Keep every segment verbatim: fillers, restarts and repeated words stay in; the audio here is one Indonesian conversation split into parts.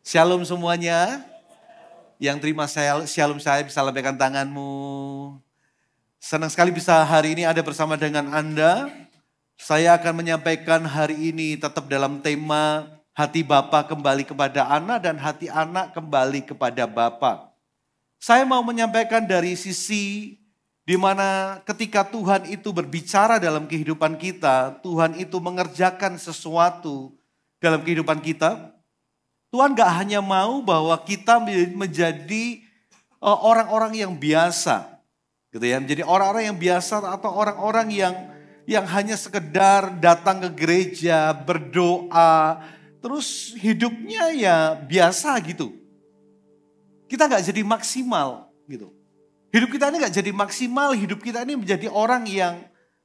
Shalom semuanya. Yang terima shalom saya bisa lambaikan tanganmu. Senang sekali bisa hari ini ada bersama dengan Anda. Saya akan menyampaikan hari ini tetap dalam tema hati Bapa kembali kepada anak dan hati anak kembali kepada Bapa. Saya mau menyampaikan dari sisi di mana ketika Tuhan itu berbicara dalam kehidupan kita, Tuhan itu mengerjakan sesuatu dalam kehidupan kita. Tuhan gak hanya mau bahwa kita menjadi orang-orang yang biasa, gitu ya, menjadi orang-orang yang biasa atau orang-orang yang yang hanya sekedar datang ke gereja, berdoa, terus hidupnya ya biasa gitu. Kita gak jadi maksimal gitu. Hidup kita ini gak jadi maksimal, hidup kita ini menjadi orang yang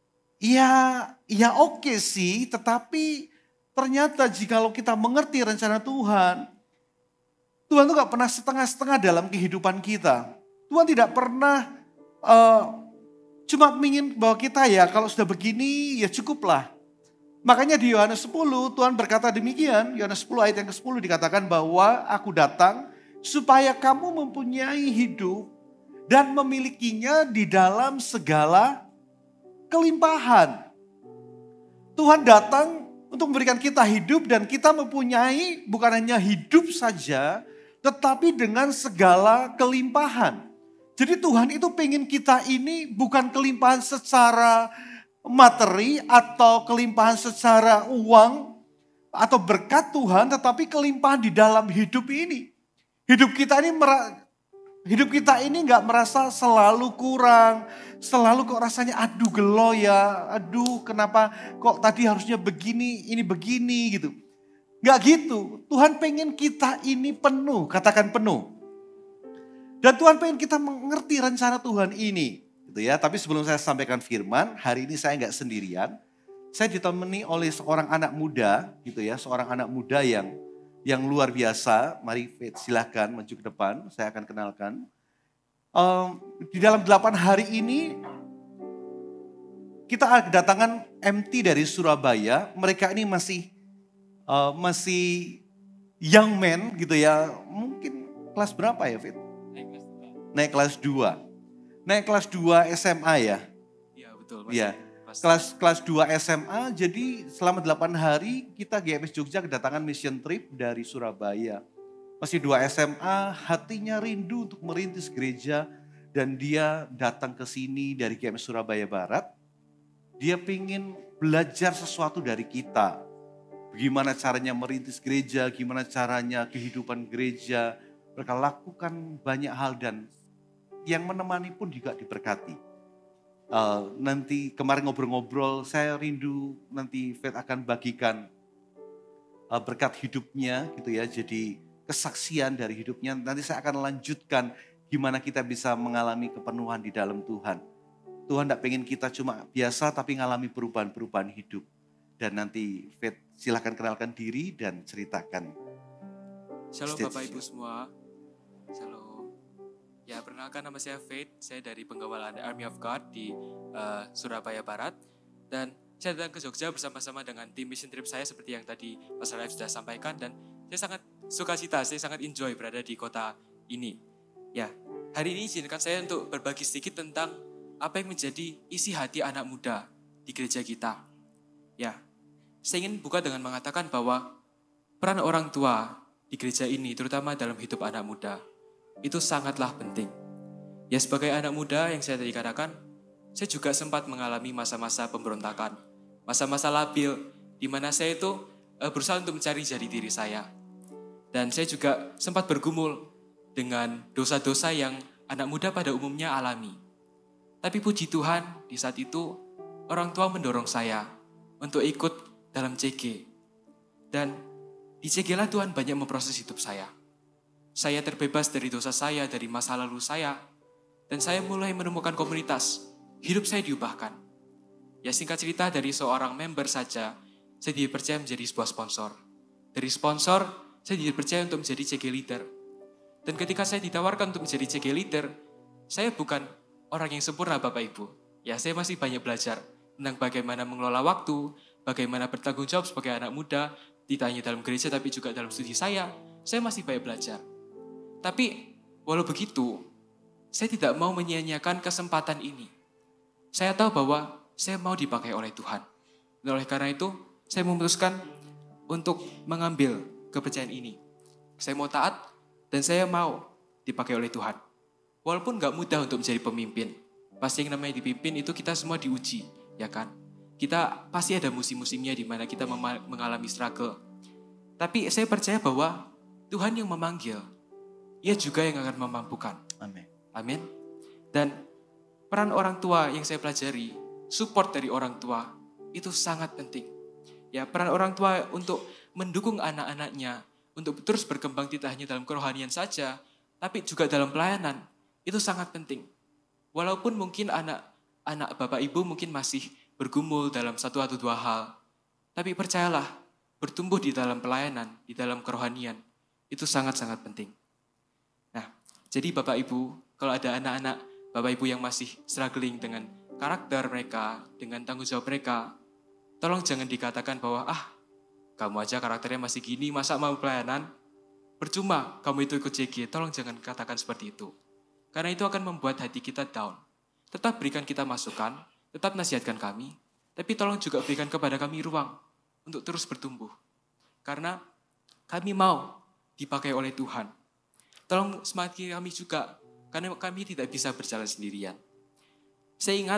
ya ya oke sih, tetapi ternyata jikalau kita mengerti rencana Tuhan, Tuhan tuh gak pernah setengah-setengah dalam kehidupan kita. Tuhan tidak pernah uh, cuma ingin bahwa kita ya kalau sudah begini ya cukuplah. Makanya di Yohanes sepuluh Tuhan berkata demikian, Yohanes sepuluh ayat yang ke sepuluh dikatakan bahwa aku datang supaya kamu mempunyai hidup dan memilikinya di dalam segala kelimpahan. Tuhan datang untuk memberikan kita hidup dan kita mempunyai bukan hanya hidup saja, tetapi dengan segala kelimpahan. Jadi Tuhan itu pengen kita ini bukan kelimpahan secara materi atau kelimpahan secara uang atau berkat Tuhan, tetapi kelimpahan di dalam hidup ini. Hidup kita ini hidup kita ini nggak merasa selalu kurang. Selalu kok rasanya aduh gelo ya, aduh kenapa kok tadi harusnya begini, ini begini gitu. Gak gitu, Tuhan pengen kita ini penuh, katakan penuh. Dan Tuhan pengen kita mengerti rencana Tuhan ini. Gitu ya. Tapi sebelum saya sampaikan firman, hari ini saya gak sendirian. Saya ditemani oleh seorang anak muda, gitu ya, seorang anak muda yang yang luar biasa. Mari Faith, silahkan maju ke depan, saya akan kenalkan. Um, di dalam delapan hari ini kita kedatangan M T dari Surabaya. Mereka ini masih uh, masih young man gitu ya. Mungkin kelas berapa ya Fit? Naik kelas dua. Naik kelas dua S M A ya? Iya betul. Iya. Kelas kelas dua S M A. Jadi selama delapan hari kita G M S Jogja kedatangan mission trip dari Surabaya. Masih dua S M A, hatinya rindu untuk merintis gereja dan dia datang ke sini dari G M S Surabaya Barat. Dia pengen belajar sesuatu dari kita. Bagaimana caranya merintis gereja, gimana caranya kehidupan gereja. Mereka lakukan banyak hal dan yang menemani pun juga diberkati. Uh, nanti kemarin ngobrol-ngobrol, saya rindu nanti Faith akan bagikan uh, berkat hidupnya gitu ya. Jadi kesaksian dari hidupnya. Nanti saya akan lanjutkan gimana kita bisa mengalami kepenuhan di dalam Tuhan. Tuhan tidak pengen kita cuma biasa tapi mengalami perubahan-perubahan hidup. Dan nanti Faith silahkan kenalkan diri dan ceritakan. Shalom Bapak Ibu semua. Shalom. Ya perkenalkan nama saya Faith. Saya dari penggawalan Army of God di uh, Surabaya Barat. Dan saya datang ke Jogja bersama-sama dengan tim mission trip saya seperti yang tadi Pastor Raif sudah sampaikan. Dan saya sangat sukacita, saya sangat enjoy berada di kota ini. Ya, hari ini izinkan saya untuk berbagi sedikit tentang apa yang menjadi isi hati anak muda di gereja kita. Ya, saya ingin buka dengan mengatakan bahwa peran orang tua di gereja ini, terutama dalam hidup anak muda, itu sangatlah penting. Ya, sebagai anak muda yang saya tadi katakan, saya juga sempat mengalami masa-masa pemberontakan, masa-masa labil, di mana saya itu berusaha untuk mencari jati diri saya. Dan saya juga sempat bergumul dengan dosa-dosa yang anak muda pada umumnya alami. Tapi puji Tuhan, di saat itu orang tua mendorong saya untuk ikut dalam C G. Dan di C G lah Tuhan banyak memproses hidup saya. Saya terbebas dari dosa saya, dari masa lalu saya. Dan saya mulai menemukan komunitas. Hidup saya diubahkan. Ya singkat cerita dari seorang member saja, saya dipercaya menjadi sebuah sponsor. Dari sponsor, saya dipercaya untuk menjadi C G leader. Dan ketika saya ditawarkan untuk menjadi C G leader, saya bukan orang yang sempurna Bapak Ibu. Ya, saya masih banyak belajar tentang bagaimana mengelola waktu, bagaimana bertanggung jawab sebagai anak muda, tidak hanya dalam gereja tapi juga dalam studi saya, saya masih banyak belajar. Tapi walau begitu, saya tidak mau menyia-nyiakan kesempatan ini. Saya tahu bahwa saya mau dipakai oleh Tuhan. Dan oleh karena itu, saya memutuskan untuk mengambil kepercayaan ini. Saya mau taat dan saya mau dipakai oleh Tuhan. Walaupun gak mudah untuk menjadi pemimpin. Pasti yang namanya dipimpin itu kita semua diuji, ya kan? Kita pasti ada musim-musimnya di mana kita mengalami struggle. Tapi saya percaya bahwa Tuhan yang memanggil, Ia juga yang akan memampukan. Amin. Amin. Dan peran orang tua yang saya pelajari, support dari orang tua, itu sangat penting. Ya, peran orang tua untuk mendukung anak-anaknya, untuk terus berkembang tidak hanya dalam kerohanian saja, tapi juga dalam pelayanan, itu sangat penting. Walaupun mungkin anak-anak Bapak Ibu mungkin masih bergumul dalam satu atau dua hal. Tapi percayalah, bertumbuh di dalam pelayanan, di dalam kerohanian, itu sangat-sangat penting. Nah, jadi Bapak Ibu, kalau ada anak-anak Bapak Ibu yang masih struggling dengan karakter mereka, dengan tanggung jawab mereka, tolong jangan dikatakan bahwa, ah, kamu aja karakternya masih gini, masa mau pelayanan? Percuma kamu itu ikut C G, tolong jangan katakan seperti itu. Karena itu akan membuat hati kita down. Tetap berikan kita masukan, tetap nasihatkan kami, tapi tolong juga berikan kepada kami ruang untuk terus bertumbuh. Karena kami mau dipakai oleh Tuhan. Tolong semati kami juga, karena kami tidak bisa berjalan sendirian. Saya ingat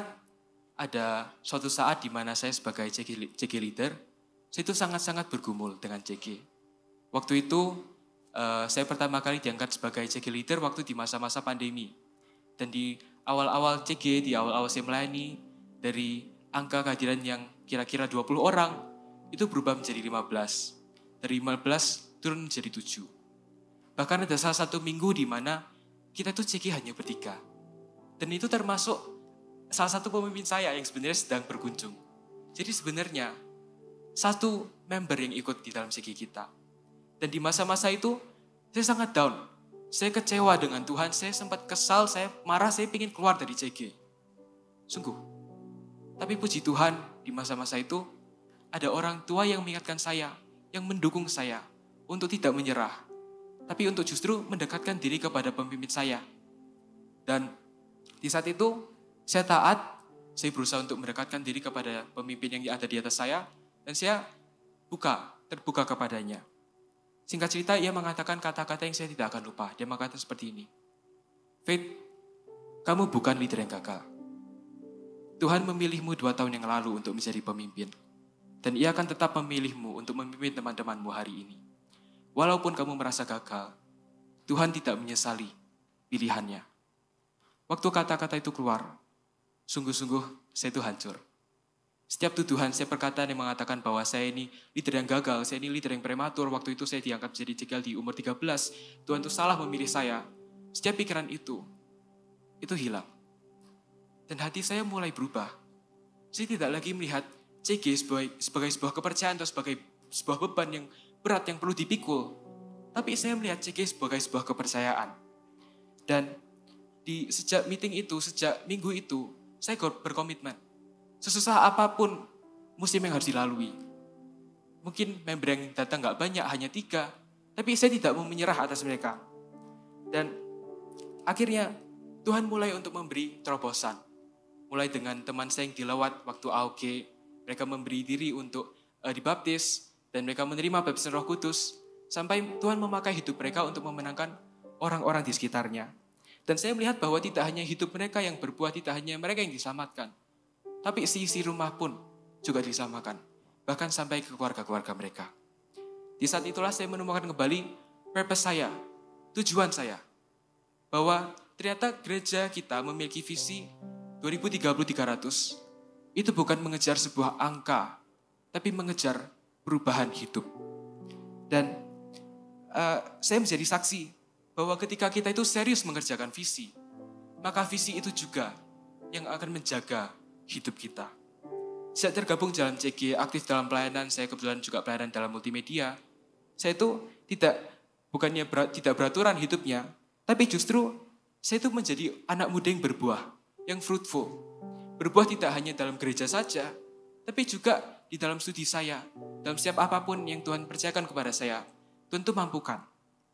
ada suatu saat di mana saya sebagai C G leader, saya itu sangat-sangat bergumul dengan C G. Waktu itu uh, saya pertama kali diangkat sebagai C G leader waktu di masa-masa pandemi. Dan di awal-awal C G, di awal-awal saya melayani, dari angka kehadiran yang kira-kira dua puluh orang, itu berubah menjadi lima belas. Dari lima belas turun menjadi tujuh. Bahkan ada salah satu minggu di mana kita tuh C G hanya bertiga. Dan itu termasuk salah satu pemimpin saya yang sebenarnya sedang berkunjung. Jadi sebenarnya satu member yang ikut di dalam C G kita. Dan di masa-masa itu saya sangat down. Saya kecewa dengan Tuhan, saya sempat kesal, saya marah, saya ingin keluar dari C G. Sungguh. Tapi puji Tuhan di masa-masa itu ada orang tua yang mengingatkan saya, yang mendukung saya untuk tidak menyerah. Tapi untuk justru mendekatkan diri kepada pemimpin saya. Dan di saat itu saya taat, saya berusaha untuk mendekatkan diri kepada pemimpin yang ada di atas saya. Dan saya buka, terbuka kepadanya. Singkat cerita, ia mengatakan kata-kata yang saya tidak akan lupa. Dia mengatakan seperti ini. Faith, kamu bukan leader yang gagal. Tuhan memilihmu dua tahun yang lalu untuk menjadi pemimpin. Dan ia akan tetap memilihmu untuk memimpin teman-temanmu hari ini. Walaupun kamu merasa gagal, Tuhan tidak menyesali pilihannya. Waktu kata-kata itu keluar, sungguh-sungguh saya itu hancur. Setiap tuduhan, saya perkataan yang mengatakan bahwa saya ini leader yang gagal, saya ini leader yang prematur, waktu itu saya diangkat menjadi C G L di umur tiga belas, Tuhan itu salah memilih saya. Setiap pikiran itu, itu hilang. Dan hati saya mulai berubah. Saya tidak lagi melihat C G sebagai, sebagai sebuah kepercayaan atau sebagai sebuah beban yang berat yang perlu dipikul. Tapi saya melihat C G sebagai sebuah kepercayaan. Dan di sejak meeting itu, sejak minggu itu, saya berkomitmen. Sesusah apapun musim yang harus dilalui. Mungkin member yang datang gak banyak, hanya tiga. Tapi saya tidak mau menyerah atas mereka. Dan akhirnya Tuhan mulai untuk memberi terobosan. Mulai dengan teman saya yang dilawat waktu A O G. Mereka memberi diri untuk uh, dibaptis. Dan mereka menerima baptisan Roh Kudus. Sampai Tuhan memakai hidup mereka untuk memenangkan orang-orang di sekitarnya. Dan saya melihat bahwa tidak hanya hidup mereka yang berbuah, tidak hanya mereka yang diselamatkan. Tapi isi-isi rumah pun juga diselamatkan. Bahkan sampai ke keluarga-keluarga mereka. Di saat itulah saya menemukan kembali purpose saya, tujuan saya. Bahwa ternyata gereja kita memiliki visi dua ribu tiga puluh tiga ratus. Itu bukan mengejar sebuah angka, tapi mengejar perubahan hidup. Dan uh, saya menjadi saksi bahwa ketika kita itu serius mengerjakan visi, maka visi itu juga yang akan menjaga hidup kita. Sejak tergabung dalam C G, aktif dalam pelayanan, saya kebetulan juga pelayanan dalam multimedia. Saya itu tidak bukannya berat, tidak beraturan hidupnya, tapi justru saya itu menjadi anak muda yang berbuah, yang fruitful. Berbuah tidak hanya dalam gereja saja, tapi juga di dalam studi saya, dalam setiap apapun yang Tuhan percayakan kepada saya. Tuhan itu mampukan.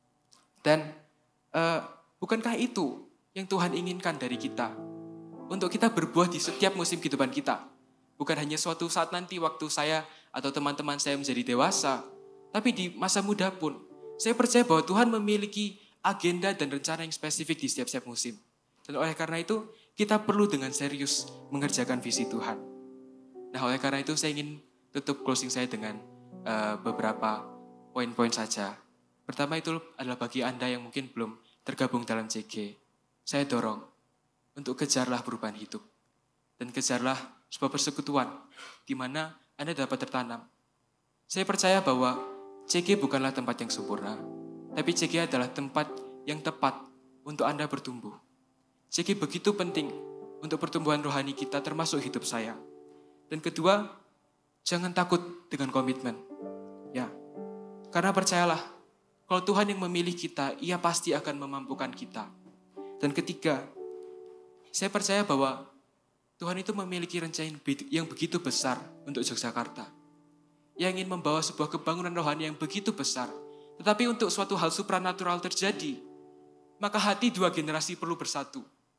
Dan uh, bukankah itu yang Tuhan inginkan dari kita? Untuk kita berbuah di setiap musim kehidupan kita. Bukan hanya suatu saat nanti waktu saya atau teman-teman saya menjadi dewasa, tapi di masa muda pun. Saya percaya bahwa Tuhan memiliki agenda dan rencana yang spesifik di setiap-setiap musim. Dan oleh karena itu, kita perlu dengan serius mengerjakan visi Tuhan. Nah, oleh karena itu saya ingin tutup closing saya dengan uh, beberapa poin-poin saja. Pertama itu adalah bagi Anda yang mungkin belum tergabung dalam C G. Saya dorong untuk kejarlah perubahan hidup. Dan kejarlah sebuah persekutuan di mana Anda dapat tertanam. Saya percaya bahwa C G bukanlah tempat yang sempurna, tapi C G adalah tempat yang tepat untuk Anda bertumbuh. C G begitu penting untuk pertumbuhan rohani kita termasuk hidup saya. Dan kedua, jangan takut dengan komitmen. Ya, karena percayalah, kalau Tuhan yang memilih kita, Ia pasti akan memampukan kita. Dan ketiga, saya percaya bahwa Tuhan itu memiliki rencana yang begitu besar untuk Yogyakarta. Ia ingin membawa sebuah kebangunan rohani yang begitu besar. Tetapi untuk suatu hal supranatural terjadi, maka hati dua generasi perlu bersatu.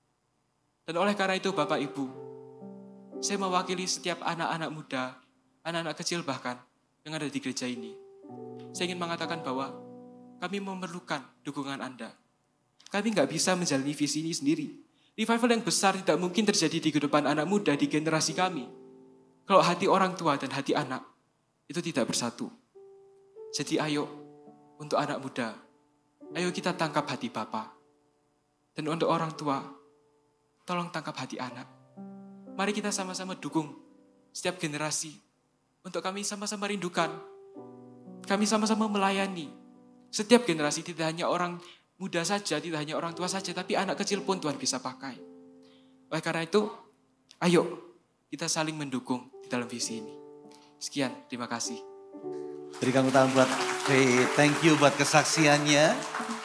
Dan oleh karena itu Bapak Ibu, saya mewakili setiap anak-anak muda, anak-anak kecil bahkan, yang ada di gereja ini. Saya ingin mengatakan bahwa kami memerlukan dukungan Anda. Kami nggak bisa menjalani visi ini sendiri. Revival yang besar tidak mungkin terjadi di kehidupan anak muda di generasi kami. Kalau hati orang tua dan hati anak itu tidak bersatu. Jadi ayo untuk anak muda, ayo kita tangkap hati Bapa. Dan untuk orang tua, tolong tangkap hati anak. Mari kita sama-sama dukung setiap generasi untuk kami sama-sama rindukan. Kami sama-sama melayani setiap generasi, tidak hanya orang muda saja, tidak hanya orang tua saja, tapi anak kecil pun Tuhan bisa pakai. Oleh karena itu, ayo kita saling mendukung di dalam visi ini. Sekian, terima kasih. Berikan tangan buat Faith. Thank you buat kesaksiannya.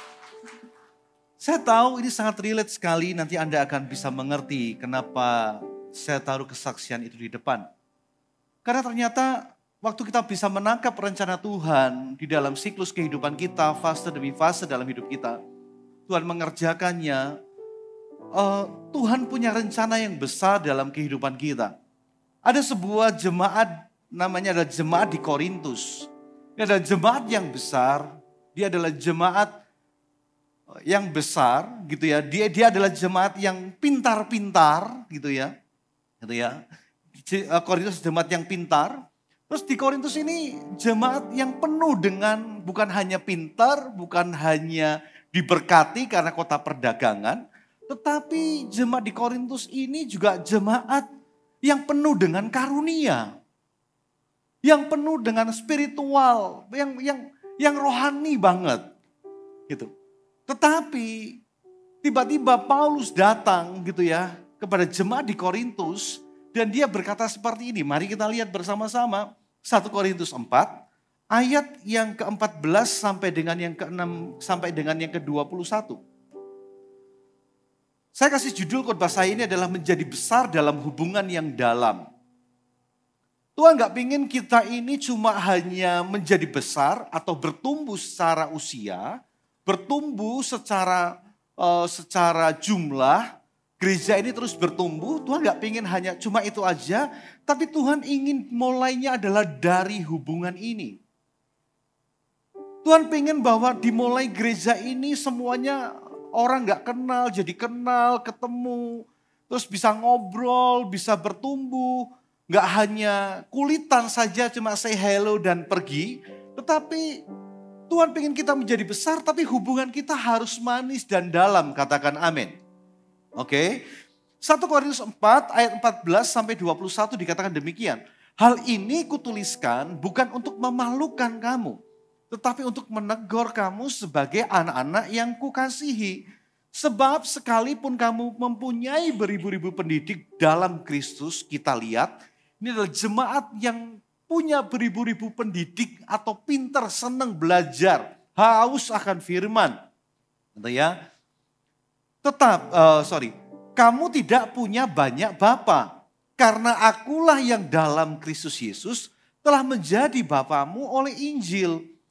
Saya tahu ini sangat relate sekali, nanti Anda akan bisa mengerti kenapa saya taruh kesaksian itu di depan. Karena ternyata waktu kita bisa menangkap rencana Tuhan di dalam siklus kehidupan kita, fase demi fase dalam hidup kita, Tuhan mengerjakannya, uh, Tuhan punya rencana yang besar dalam kehidupan kita. Ada sebuah jemaat, namanya adalah jemaat di Korintus. Ini adalah jemaat yang besar, dia adalah jemaat yang besar gitu ya. Dia dia adalah jemaat yang pintar-pintar gitu ya. Gitu ya. Korintus jemaat yang pintar. Terus di Korintus ini jemaat yang penuh dengan bukan hanya pintar, bukan hanya diberkati karena kota perdagangan, tetapi jemaat di Korintus ini juga jemaat yang penuh dengan karunia. Yang penuh dengan spiritual, yang yang yang rohani banget. Gitu. Tetapi tiba-tiba Paulus datang gitu ya kepada jemaat di Korintus dan dia berkata seperti ini. Mari kita lihat bersama-sama satu Korintus empat ayat yang keempat belas sampai dengan yang keenam sampai dengan yang kedua puluh satu. Saya kasih judul khotbah saya ini adalah menjadi besar dalam hubungan yang dalam. Tuhan gak pingin kita ini cuma hanya menjadi besar atau bertumbuh secara usia, bertumbuh secara uh, secara jumlah, gereja ini terus bertumbuh. Tuhan gak pingin hanya cuma itu aja, tapi Tuhan ingin mulainya adalah dari hubungan ini. Tuhan pingin bahwa dimulai gereja ini semuanya orang gak kenal, jadi kenal, ketemu, terus bisa ngobrol, bisa bertumbuh. Gak hanya kulitan saja cuma say hello dan pergi. Tetapi Tuhan pengen kita menjadi besar tapi hubungan kita harus manis dan dalam. Katakan amin. Oke. satu Korintus empat ayat empat belas sampai dua puluh satu dikatakan demikian. Hal ini kutuliskan bukan untuk memalukan kamu. Tetapi untuk menegur kamu sebagai anak-anak yang kukasihi. Sebab sekalipun kamu mempunyai beribu-ribu pendidik dalam Kristus, kita lihat ini adalah jemaat yang punya beribu-ribu pendidik atau pintar, senang belajar, haus akan firman. Gitu ya. Tetap, uh, sorry, kamu tidak punya banyak bapa, karena akulah yang dalam Kristus Yesus telah menjadi bapamu oleh Injil.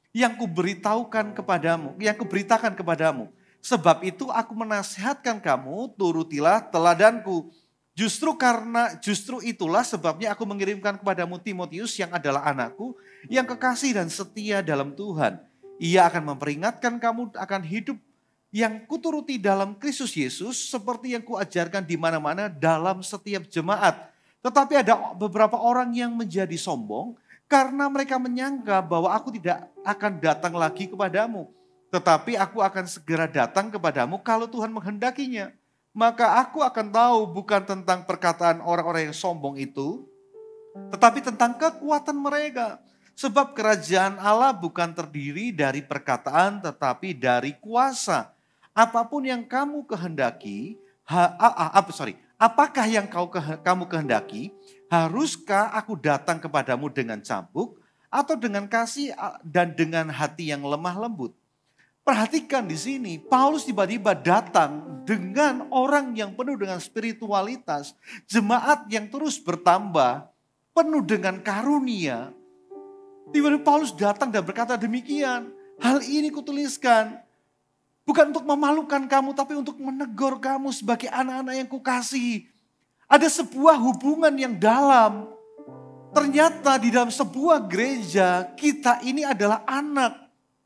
yang kuberitahukan kepadamu, yang kuberitakan kepadamu. Sebab itu aku menasihatkan kamu, turutilah teladanku. Justru karena justru itulah sebabnya aku mengirimkan kepadamu Timotius yang adalah anakku, yang kekasih dan setia dalam Tuhan. Ia akan memperingatkan kamu akan hidup yang kuturuti dalam Kristus Yesus, seperti yang kuajarkan di mana-mana dalam setiap jemaat. Tetapi ada beberapa orang yang menjadi sombong, karena mereka menyangka bahwa aku tidak akan datang lagi kepadamu. Tetapi aku akan segera datang kepadamu kalau Tuhan menghendakinya. Maka aku akan tahu bukan tentang perkataan orang-orang yang sombong itu, tetapi tentang kekuatan mereka. Sebab kerajaan Allah bukan terdiri dari perkataan tetapi dari kuasa. Apapun yang kamu kehendaki, ha, ah, ah, apa, sorry, apakah yang kau kamu kehendaki, haruskah aku datang kepadamu dengan cambuk atau dengan kasih dan dengan hati yang lemah lembut? Perhatikan di sini, Paulus tiba-tiba datang dengan orang yang penuh dengan spiritualitas, jemaat yang terus bertambah, penuh dengan karunia. Tiba-tiba Paulus datang dan berkata demikian, hal ini kutuliskan, bukan untuk memalukan kamu, tapi untuk menegur kamu sebagai anak-anak yang kukasihi. Ada sebuah hubungan yang dalam. Ternyata di dalam sebuah gereja, kita ini adalah anak.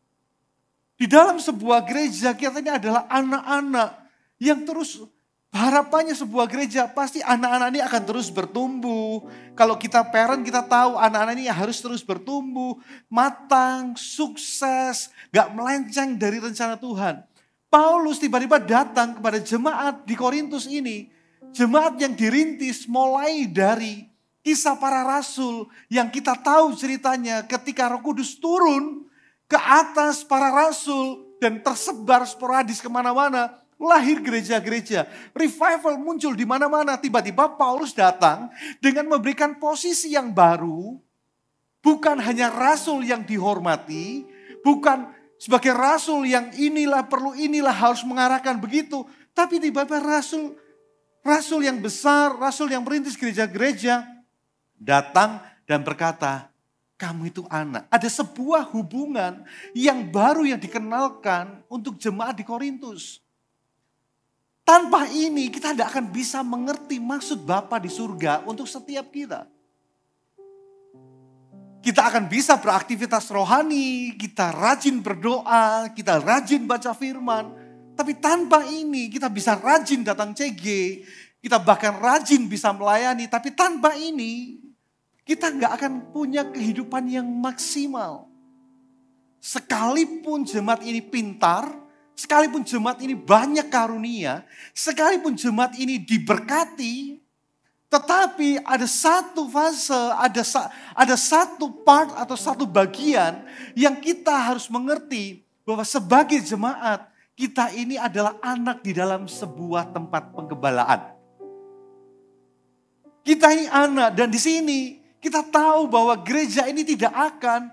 Di dalam sebuah gereja kita ini adalah anak-anak yang terus, harapannya sebuah gereja pasti anak-anak ini akan terus bertumbuh. Kalau kita parent kita tahu anak-anak ini harus terus bertumbuh, matang, sukses, gak melenceng dari rencana Tuhan. Paulus tiba-tiba datang kepada jemaat di Korintus ini, jemaat yang dirintis mulai dari kisah para rasul yang kita tahu ceritanya ketika Roh Kudus turun ke atas para rasul dan tersebar sporadis kemana-mana, lahir gereja-gereja, revival muncul di mana-mana. Tiba-tiba Paulus datang dengan memberikan posisi yang baru, bukan hanya rasul yang dihormati, bukan sebagai rasul yang inilah perlu inilah harus mengarahkan begitu, tapi tiba-tiba rasul rasul yang besar, rasul yang merintis gereja-gereja datang dan berkata, kamu itu anak. Ada sebuah hubungan yang baru yang dikenalkan untuk jemaat di Korintus. Tanpa ini kita tidak akan bisa mengerti maksud Bapa di surga untuk setiap kita. Kita akan bisa beraktivitas rohani, kita rajin berdoa, kita rajin baca firman. Tapi tanpa ini kita bisa rajin datang C G, kita bahkan rajin bisa melayani. Tapi tanpa ini kita nggak akan punya kehidupan yang maksimal. Sekalipun jemaat ini pintar, sekalipun jemaat ini banyak karunia, sekalipun jemaat ini diberkati, tetapi ada satu fase, ada ada satu part atau satu bagian yang kita harus mengerti bahwa sebagai jemaat kita ini adalah anak di dalam sebuah tempat penggembalaan. Kita ini anak dan di sini kita tahu bahwa gereja ini tidak akan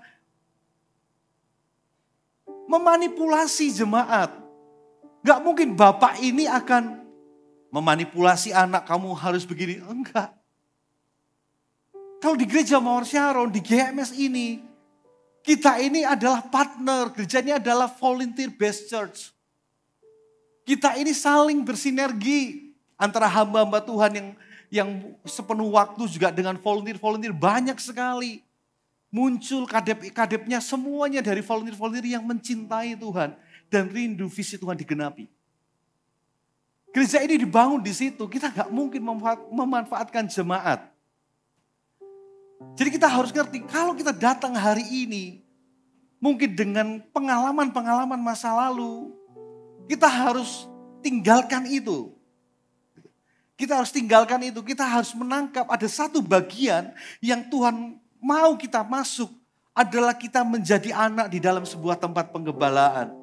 memanipulasi jemaat. Gak mungkin bapak ini akan memanipulasi anak, kamu harus begini. Enggak. Kalau di gereja Mawar Sharon, di G M S ini, kita ini adalah partner, gereja ini adalah volunteer based church. Kita ini saling bersinergi antara hamba-hamba Tuhan yang yang sepenuh waktu juga dengan volunteer-volunteer banyak sekali. Muncul kadep-kadepnya semuanya dari volunteer-volunteer yang mencintai Tuhan dan rindu visi Tuhan digenapi. Gereja ini dibangun di situ, kita gak mungkin memanfaatkan jemaat. Jadi kita harus ngerti, kalau kita datang hari ini, mungkin dengan pengalaman-pengalaman masa lalu, kita harus tinggalkan itu. Kita harus tinggalkan itu, kita harus menangkap ada satu bagian yang Tuhan mau kita masuk adalah kita menjadi anak di dalam sebuah tempat penggembalaan.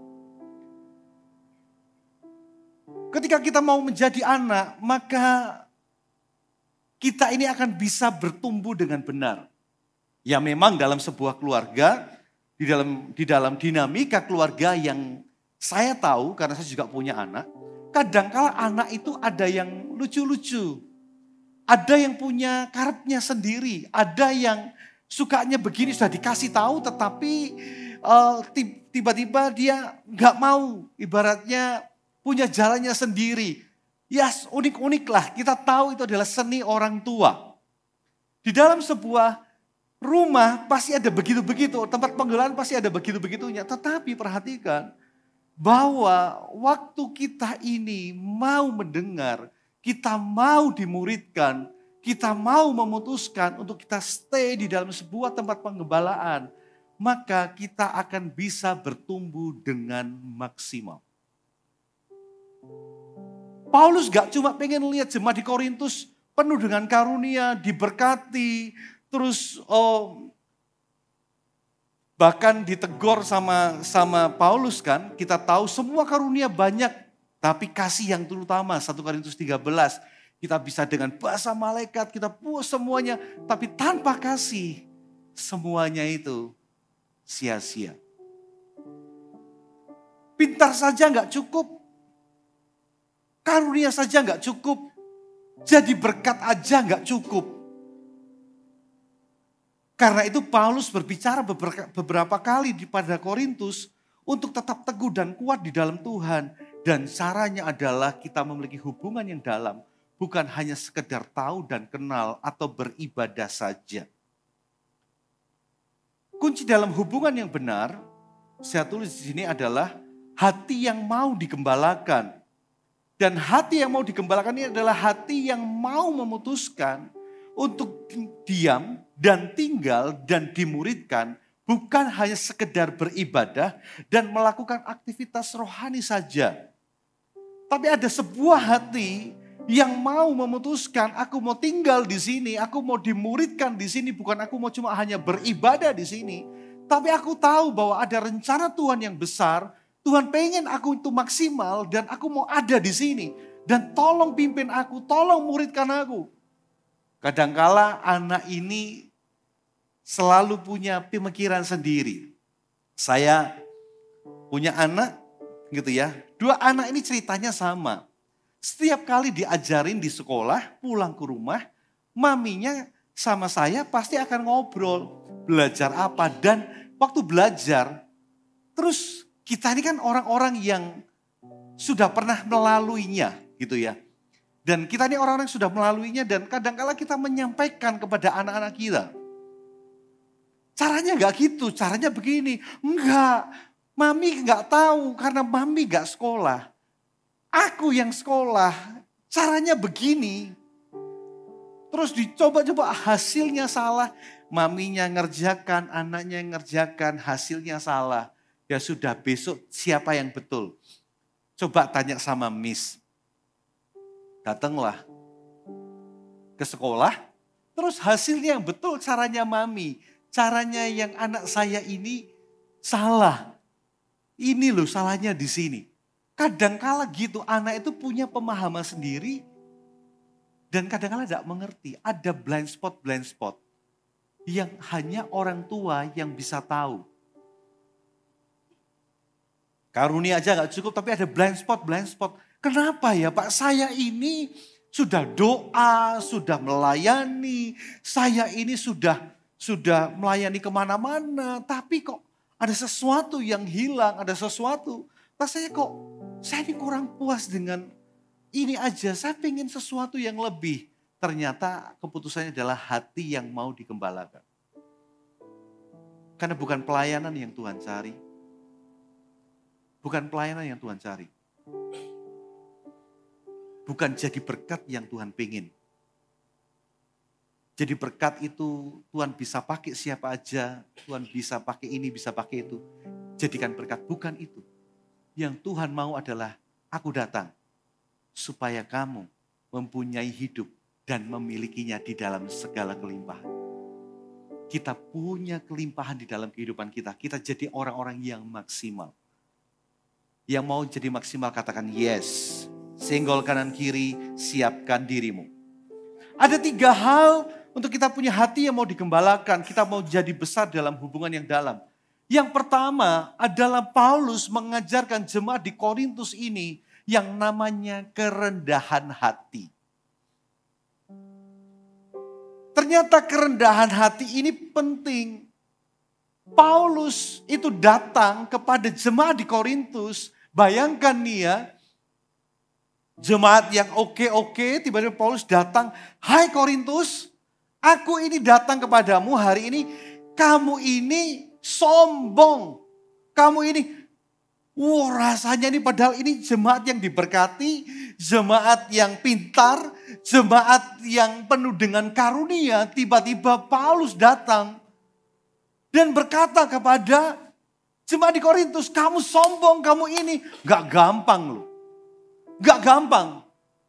Ketika kita mau menjadi anak, maka kita ini akan bisa bertumbuh dengan benar. Ya memang dalam sebuah keluarga, di dalam di dalam dinamika keluarga yang saya tahu karena saya juga punya anak, kadangkala anak itu ada yang lucu-lucu. Ada yang punya karepnya sendiri. Ada yang sukanya begini sudah dikasih tahu tetapi uh, tiba-tiba dia nggak mau, ibaratnya punya jalannya sendiri. Ya yes, unik-unik lah, kita tahu itu adalah seni orang tua. Di dalam sebuah rumah pasti ada begitu-begitu, tempat penggelaan pasti ada begitu-begitunya. Tetapi perhatikan bahwa waktu kita ini mau mendengar, kita mau dimuridkan, kita mau memutuskan untuk kita stay di dalam sebuah tempat penggembalaan, maka kita akan bisa bertumbuh dengan maksimal. Paulus gak cuma pengen lihat jemaat di Korintus penuh dengan karunia, diberkati, terus oh, bahkan ditegur sama sama Paulus kan, kita tahu semua karunia banyak, tapi kasih yang terutama, satu Korintus tiga belas. Kita bisa dengan bahasa malaikat, kita puas semuanya, tapi tanpa kasih, semuanya itu sia-sia. Pintar saja nggak cukup, karunia saja nggak cukup, jadi berkat aja nggak cukup. Karena itu Paulus berbicara beberapa kali di pada Korintus untuk tetap teguh dan kuat di dalam Tuhan. Dan caranya adalah kita memiliki hubungan yang dalam. Bukan hanya sekedar tahu dan kenal atau beribadah saja. Kunci dalam hubungan yang benar, saya tulis di sini adalah hati yang mau digembalakan. Dan hati yang mau digembalakan ini adalah hati yang mau memutuskan untuk diam dan tinggal dan dimuridkan, bukan hanya sekedar beribadah dan melakukan aktivitas rohani saja. Tapi ada sebuah hati yang mau memutuskan, aku mau tinggal di sini, aku mau dimuridkan di sini, bukan aku mau cuma hanya beribadah di sini. Tapi aku tahu bahwa ada rencana Tuhan yang besar, Tuhan pengen aku itu maksimal dan aku mau ada di sini. Dan tolong pimpin aku, tolong muridkan aku. Kadangkala anak ini selalu punya pemikiran sendiri. Saya punya anak gitu ya, dua anak ini ceritanya sama. Setiap kali diajarin di sekolah, pulang ke rumah, maminya sama saya pasti akan ngobrol. Belajar apa, dan waktu belajar, terus kita ini kan orang-orang yang sudah pernah melaluinya gitu ya. Dan kita ini orang-orang yang sudah melaluinya dan kadang-kala kita menyampaikan kepada anak-anak kita. Caranya gak gitu, caranya begini. Enggak, mami gak tahu karena mami gak sekolah. Aku yang sekolah, caranya begini. Terus dicoba-coba hasilnya salah. Maminya ngerjakan, anaknya ngerjakan, hasilnya salah. Ya sudah, besok siapa yang betul? Coba tanya sama Miss. Datanglah ke sekolah, terus hasilnya yang betul caranya mami. Caranya yang anak saya ini salah. Ini loh salahnya di sini. Kadangkala gitu, anak itu punya pemahaman sendiri dan kadangkala tidak mengerti. Ada blind spot, blind spot yang hanya orang tua yang bisa tahu. Karunia aja gak cukup, tapi ada blind spot, blind spot. Kenapa ya Pak? Saya ini sudah doa, sudah melayani, saya ini sudah sudah melayani kemana-mana, tapi kok ada sesuatu yang hilang, ada sesuatu. Rasanya kok saya ini kurang puas dengan ini aja, saya pengen sesuatu yang lebih. Ternyata keputusannya adalah hati yang mau digembalakan. Karena bukan pelayanan yang Tuhan cari. Bukan pelayanan yang Tuhan cari. Bukan jadi berkat yang Tuhan pengen. Jadi berkat itu Tuhan bisa pakai siapa aja. Tuhan bisa pakai ini, bisa pakai itu. Jadikan berkat, bukan itu. Yang Tuhan mau adalah aku datang supaya kamu mempunyai hidup dan memilikinya di dalam segala kelimpahan. Kita punya kelimpahan di dalam kehidupan kita. Kita jadi orang-orang yang maksimal. Yang mau jadi maksimal katakan yes. Senggol kanan kiri, siapkan dirimu. Ada tiga hal untuk kita punya hati yang mau digembalakan. Kita mau jadi besar dalam hubungan yang dalam. Yang pertama adalah Paulus mengajarkan jemaat di Korintus ini yang namanya kerendahan hati. Ternyata kerendahan hati ini penting. Paulus itu datang kepada jemaat di Korintus. Bayangkan nih ya, jemaat yang oke-oke, tiba-tiba Paulus datang, "Hai Korintus, aku ini datang kepadamu hari ini, kamu ini sombong. Kamu ini, wah rasanya ini padahal ini jemaat yang diberkati, jemaat yang pintar, jemaat yang penuh dengan karunia." Tiba-tiba Paulus datang dan berkata kepada jemaat di Korintus, "Kamu sombong, kamu ini." Gak gampang loh. Gak gampang.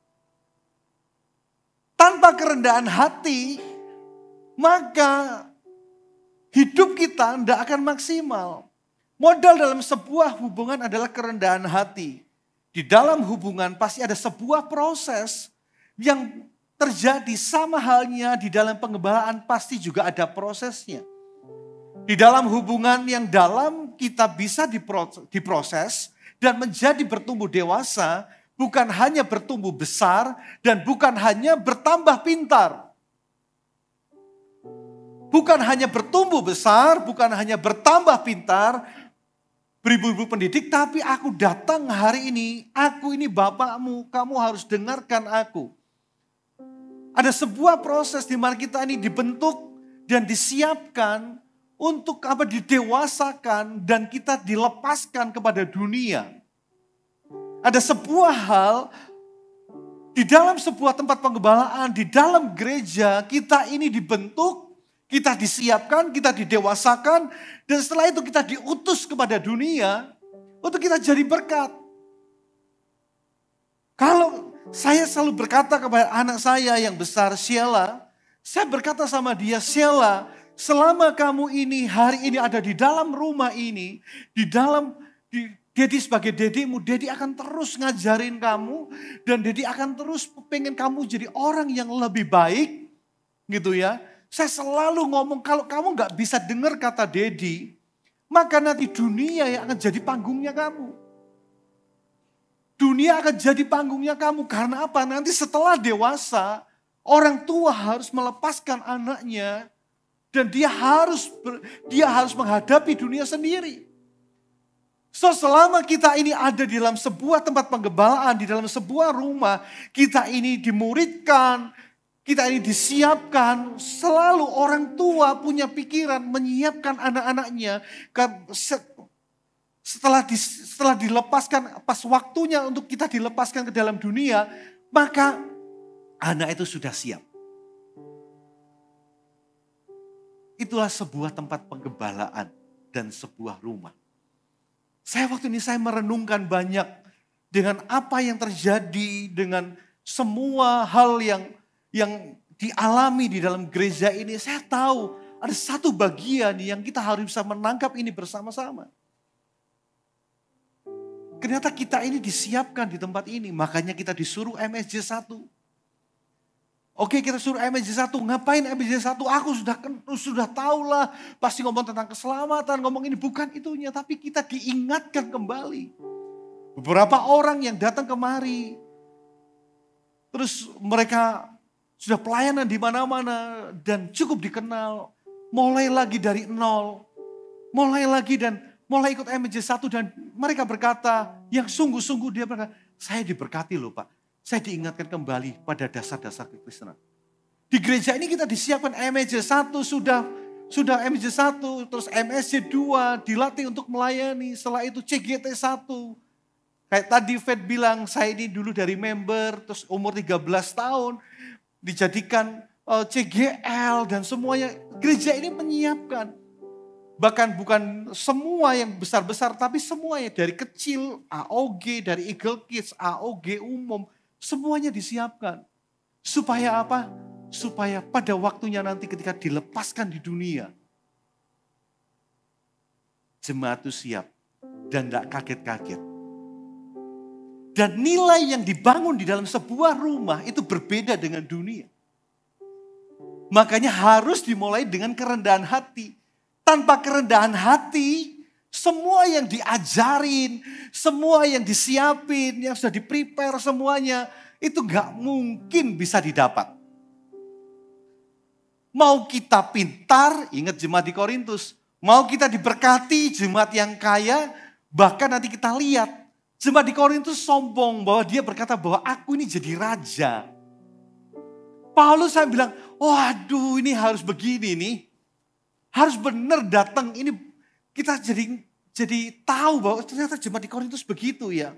Tanpa kerendahan hati, maka hidup kita tidak akan maksimal. Modal dalam sebuah hubungan adalah kerendahan hati. Di dalam hubungan pasti ada sebuah proses yang terjadi, sama halnya di dalam pengembalaan pasti juga ada prosesnya. Di dalam hubungan yang dalam kita bisa diproses dan menjadi bertumbuh dewasa, bukan hanya bertumbuh besar dan bukan hanya bertambah pintar. Bukan hanya bertumbuh besar, bukan hanya bertambah pintar, beribu-ribu pendidik, tapi aku datang hari ini, aku ini bapakmu, kamu harus dengarkan aku. Ada sebuah proses di mana kita ini dibentuk dan disiapkan untuk apa, didewasakan dan kita dilepaskan kepada dunia. Ada sebuah hal di dalam sebuah tempat penggembalaan, di dalam gereja, kita ini dibentuk, kita disiapkan, kita didewasakan, dan setelah itu kita diutus kepada dunia untuk kita jadi berkat. Kalau saya selalu berkata kepada anak saya yang besar, Sheila, saya berkata sama dia, "Sheila, selama kamu ini hari ini ada di dalam rumah ini, di dalam di Dedi sebagai dedimu, Dedi akan terus ngajarin kamu dan Dedi akan terus pengen kamu jadi orang yang lebih baik." Gitu ya. Saya selalu ngomong, kalau kamu gak bisa dengar kata Dedi, maka nanti dunia yang akan jadi panggungnya kamu. Dunia akan jadi panggungnya kamu. Karena apa? Nanti setelah dewasa, orang tua harus melepaskan anaknya dan dia harus dia harus menghadapi dunia sendiri. So, selama kita ini ada di dalam sebuah tempat penggembalaan, di dalam sebuah rumah, kita ini dimuridkan, kita ini disiapkan, selalu orang tua punya pikiran menyiapkan anak-anaknya. Setelah, di, setelah dilepaskan, pas waktunya untuk kita dilepaskan ke dalam dunia, maka anak itu sudah siap. Itulah sebuah tempat penggembalaan dan sebuah rumah. Saya waktu ini saya merenungkan banyak dengan apa yang terjadi, dengan semua hal yang yang dialami di dalam gereja ini. Saya tahu ada satu bagian yang kita harus bisa menangkap ini bersama-sama. Ternyata kita ini disiapkan di tempat ini, makanya kita disuruh M S J satu. Oke, kita suruh M S J satu, ngapain M S J satu? Aku sudah sudah tahu lah, pasti ngomong tentang keselamatan, ngomong ini, bukan itunya, tapi kita diingatkan kembali. Beberapa orang yang datang kemari, terus mereka sudah pelayanan di mana-mana dan cukup dikenal, mulai lagi dari nol, mulai lagi dan mulai ikut M S J satu dan mereka berkata, yang sungguh-sungguh dia berkata, "Saya diberkati loh Pak. Saya diingatkan kembali pada dasar-dasar kekristenan." Di gereja ini kita disiapkan M S J satu, sudah sudah M S J satu, terus M S J dua, dilatih untuk melayani. Setelah itu C G T satu. Kayak tadi Fed bilang, saya ini dulu dari member, terus umur tiga belas tahun, dijadikan uh, C G L dan semuanya. Gereja ini menyiapkan. Bahkan bukan semua yang besar-besar, tapi semuanya dari kecil, A O G, dari Eagle Kids, A O G umum, semuanya disiapkan. Supaya apa? Supaya pada waktunya nanti ketika dilepaskan di dunia, jemaat itu siap dan tidak kaget-kaget. Dan nilai yang dibangun di dalam sebuah rumah itu berbeda dengan dunia. Makanya harus dimulai dengan kerendahan hati. Tanpa kerendahan hati, semua yang diajarin, semua yang disiapin, yang sudah di-prepare semuanya, itu gak mungkin bisa didapat. Mau kita pintar, ingat jemaat di Korintus, Mau kita diberkati jemaat yang kaya, bahkan nanti kita lihat jemaat di Korintus sombong bahwa dia berkata bahwa aku ini jadi raja. Paulus saya bilang, waduh ini harus begini nih. Harus benar datang ini kita jadi jadi tahu bahwa ternyata jemaat di Korintus begitu ya.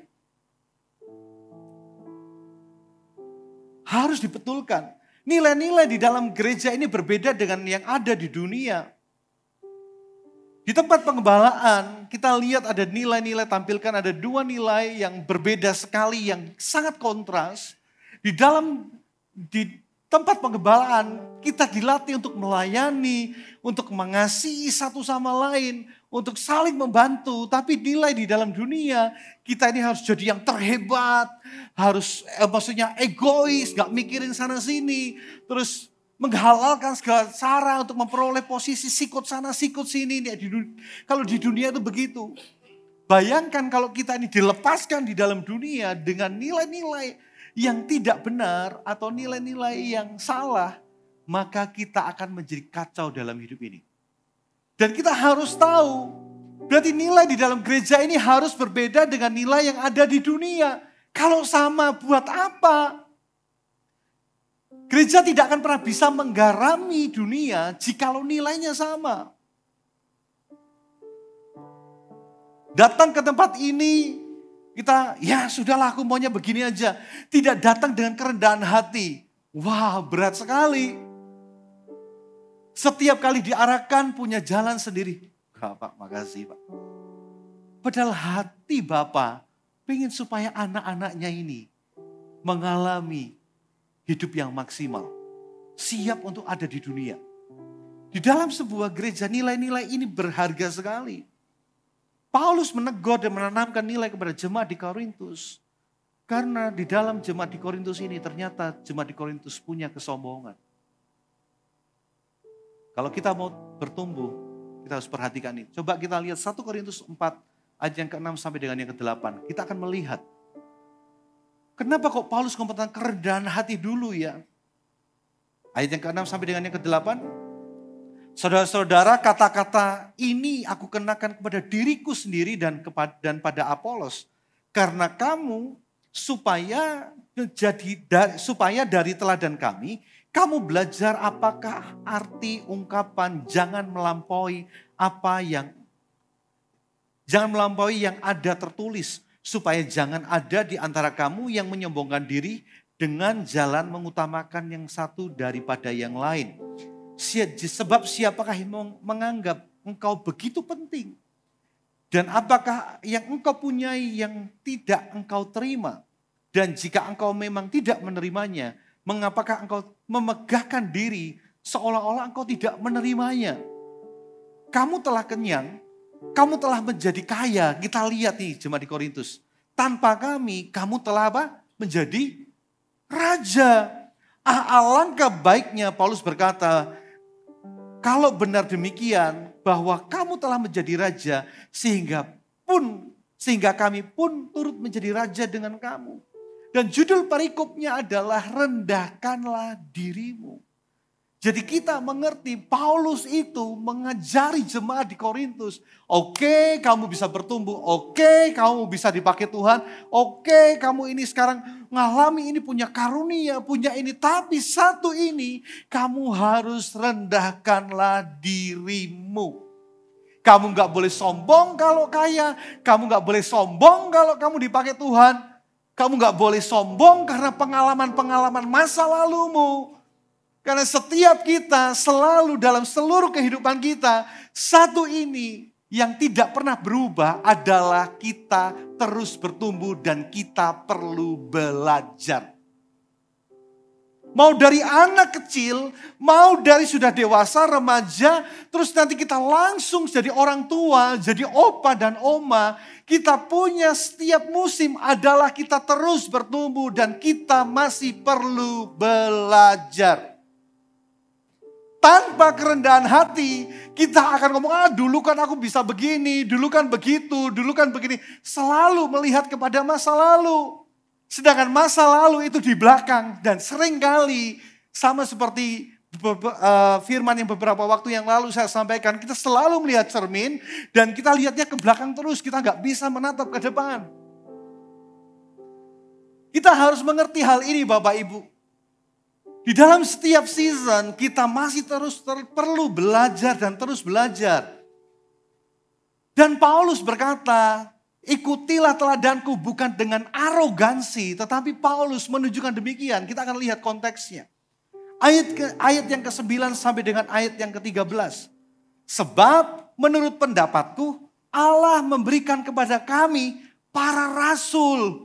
Harus dibetulkan. Nilai-nilai di dalam gereja ini berbeda dengan yang ada di dunia. Di tempat pengembalaan kita lihat ada nilai-nilai, tampilkan ada dua nilai yang berbeda sekali, yang sangat kontras. Di dalam di tempat pengembalaan kita dilatih untuk melayani, untuk mengasihi satu sama lain, untuk saling membantu. Tapi nilai di dalam dunia kita ini harus jadi yang terhebat, harus eh, maksudnya egois, gak mikirin sana sini, terus menghalalkan segala cara untuk memperoleh posisi sikut sana sikut sini. Kalau di dunia itu begitu. Bayangkan kalau kita ini dilepaskan di dalam dunia dengan nilai-nilai yang tidak benar atau nilai-nilai yang salah, maka kita akan menjadi kacau dalam hidup ini. Dan kita harus tahu, berarti nilai di dalam gereja ini harus berbeda dengan nilai yang ada di dunia. Kalau sama, buat apa? Gereja tidak akan pernah bisa menggarami dunia jikalau nilainya sama. Datang ke tempat ini, kita, ya sudahlah aku maunya begini aja. Tidak datang dengan kerendahan hati. Wah, berat sekali. Setiap kali diarahkan punya jalan sendiri. Bapak, makasih Pak. Padahal hati Bapak pengen supaya anak-anaknya ini mengalami hidup yang maksimal. Siap untuk ada di dunia. Di dalam sebuah gereja nilai-nilai ini berharga sekali. Paulus menegur dan menanamkan nilai kepada jemaat di Korintus. Karena di dalam jemaat di Korintus ini ternyata jemaat di Korintus punya kesombongan. Kalau kita mau bertumbuh, kita harus perhatikan ini. Coba kita lihat satu Korintus empat ayat yang keenam sampai dengan yang kedelapan. Kita akan melihat. Kenapa kok Paulus ngomong tentang kerendahan hati dulu ya? Ayat yang keenam sampai dengan yang kedelapan. Saudara-saudara, kata-kata ini aku kenakan kepada diriku sendiri dan kepada dan pada Apolos, karena kamu supaya jadi supaya dari teladan kami kamu belajar apakah arti ungkapan jangan melampaui apa yang jangan melampaui yang ada tertulis, supaya jangan ada di antara kamu yang menyombongkan diri dengan jalan mengutamakan yang satu daripada yang lain. Sebab siapakah yang menganggap engkau begitu penting? Dan apakah yang engkau punyai yang tidak engkau terima? Dan jika engkau memang tidak menerimanya, mengapakah engkau memegahkan diri seolah-olah engkau tidak menerimanya? Kamu telah kenyang, kamu telah menjadi kaya. Kita lihat nih jemaat di Korintus. Tanpa kami, kamu telah apa? Menjadi raja. Ah, alangkah baiknya Paulus berkata, kalau benar demikian bahwa kamu telah menjadi raja sehingga pun sehingga kami pun turut menjadi raja dengan kamu. Dan judul perikopnya adalah rendahkanlah dirimu. Jadi kita mengerti Paulus itu mengajari jemaat di Korintus. Oke, kamu bisa bertumbuh. Oke, kamu bisa dipakai Tuhan. Oke, kamu ini sekarang ngalami ini punya karunia, punya ini. Tapi satu ini, kamu harus rendahkanlah dirimu. Kamu gak boleh sombong kalau kaya. Kamu gak boleh sombong kalau kamu dipakai Tuhan. Kamu gak boleh sombong karena pengalaman-pengalaman masa lalumu. Karena setiap kita selalu dalam seluruh kehidupan kita, satu ini yang tidak pernah berubah adalah kita terus bertumbuh dan kita perlu belajar. Mau dari anak kecil, mau dari sudah dewasa, remaja, terus nanti kita langsung jadi orang tua, jadi opa dan oma. Kita punya setiap musim adalah kita terus bertumbuh dan kita masih perlu belajar. Tanpa kerendahan hati, kita akan ngomong, ah dulu kan aku bisa begini, dulu kan begitu, dulu kan begini. Selalu melihat kepada masa lalu. Sedangkan masa lalu itu di belakang. Dan seringkali sama seperti firman yang beberapa waktu yang lalu saya sampaikan, kita selalu melihat cermin dan kita lihatnya ke belakang terus, kita nggak bisa menatap ke depan. Kita harus mengerti hal ini Bapak Ibu. Di dalam setiap season kita masih terus ter- perlu belajar dan terus belajar. Dan Paulus berkata, ikutilah teladanku bukan dengan arogansi, tetapi Paulus menunjukkan demikian. Kita akan lihat konteksnya. Ayat ke, ayat yang kesembilan sampai dengan ayat yang ketiga belas. Sebab menurut pendapatku Allah memberikan kepada kami para rasul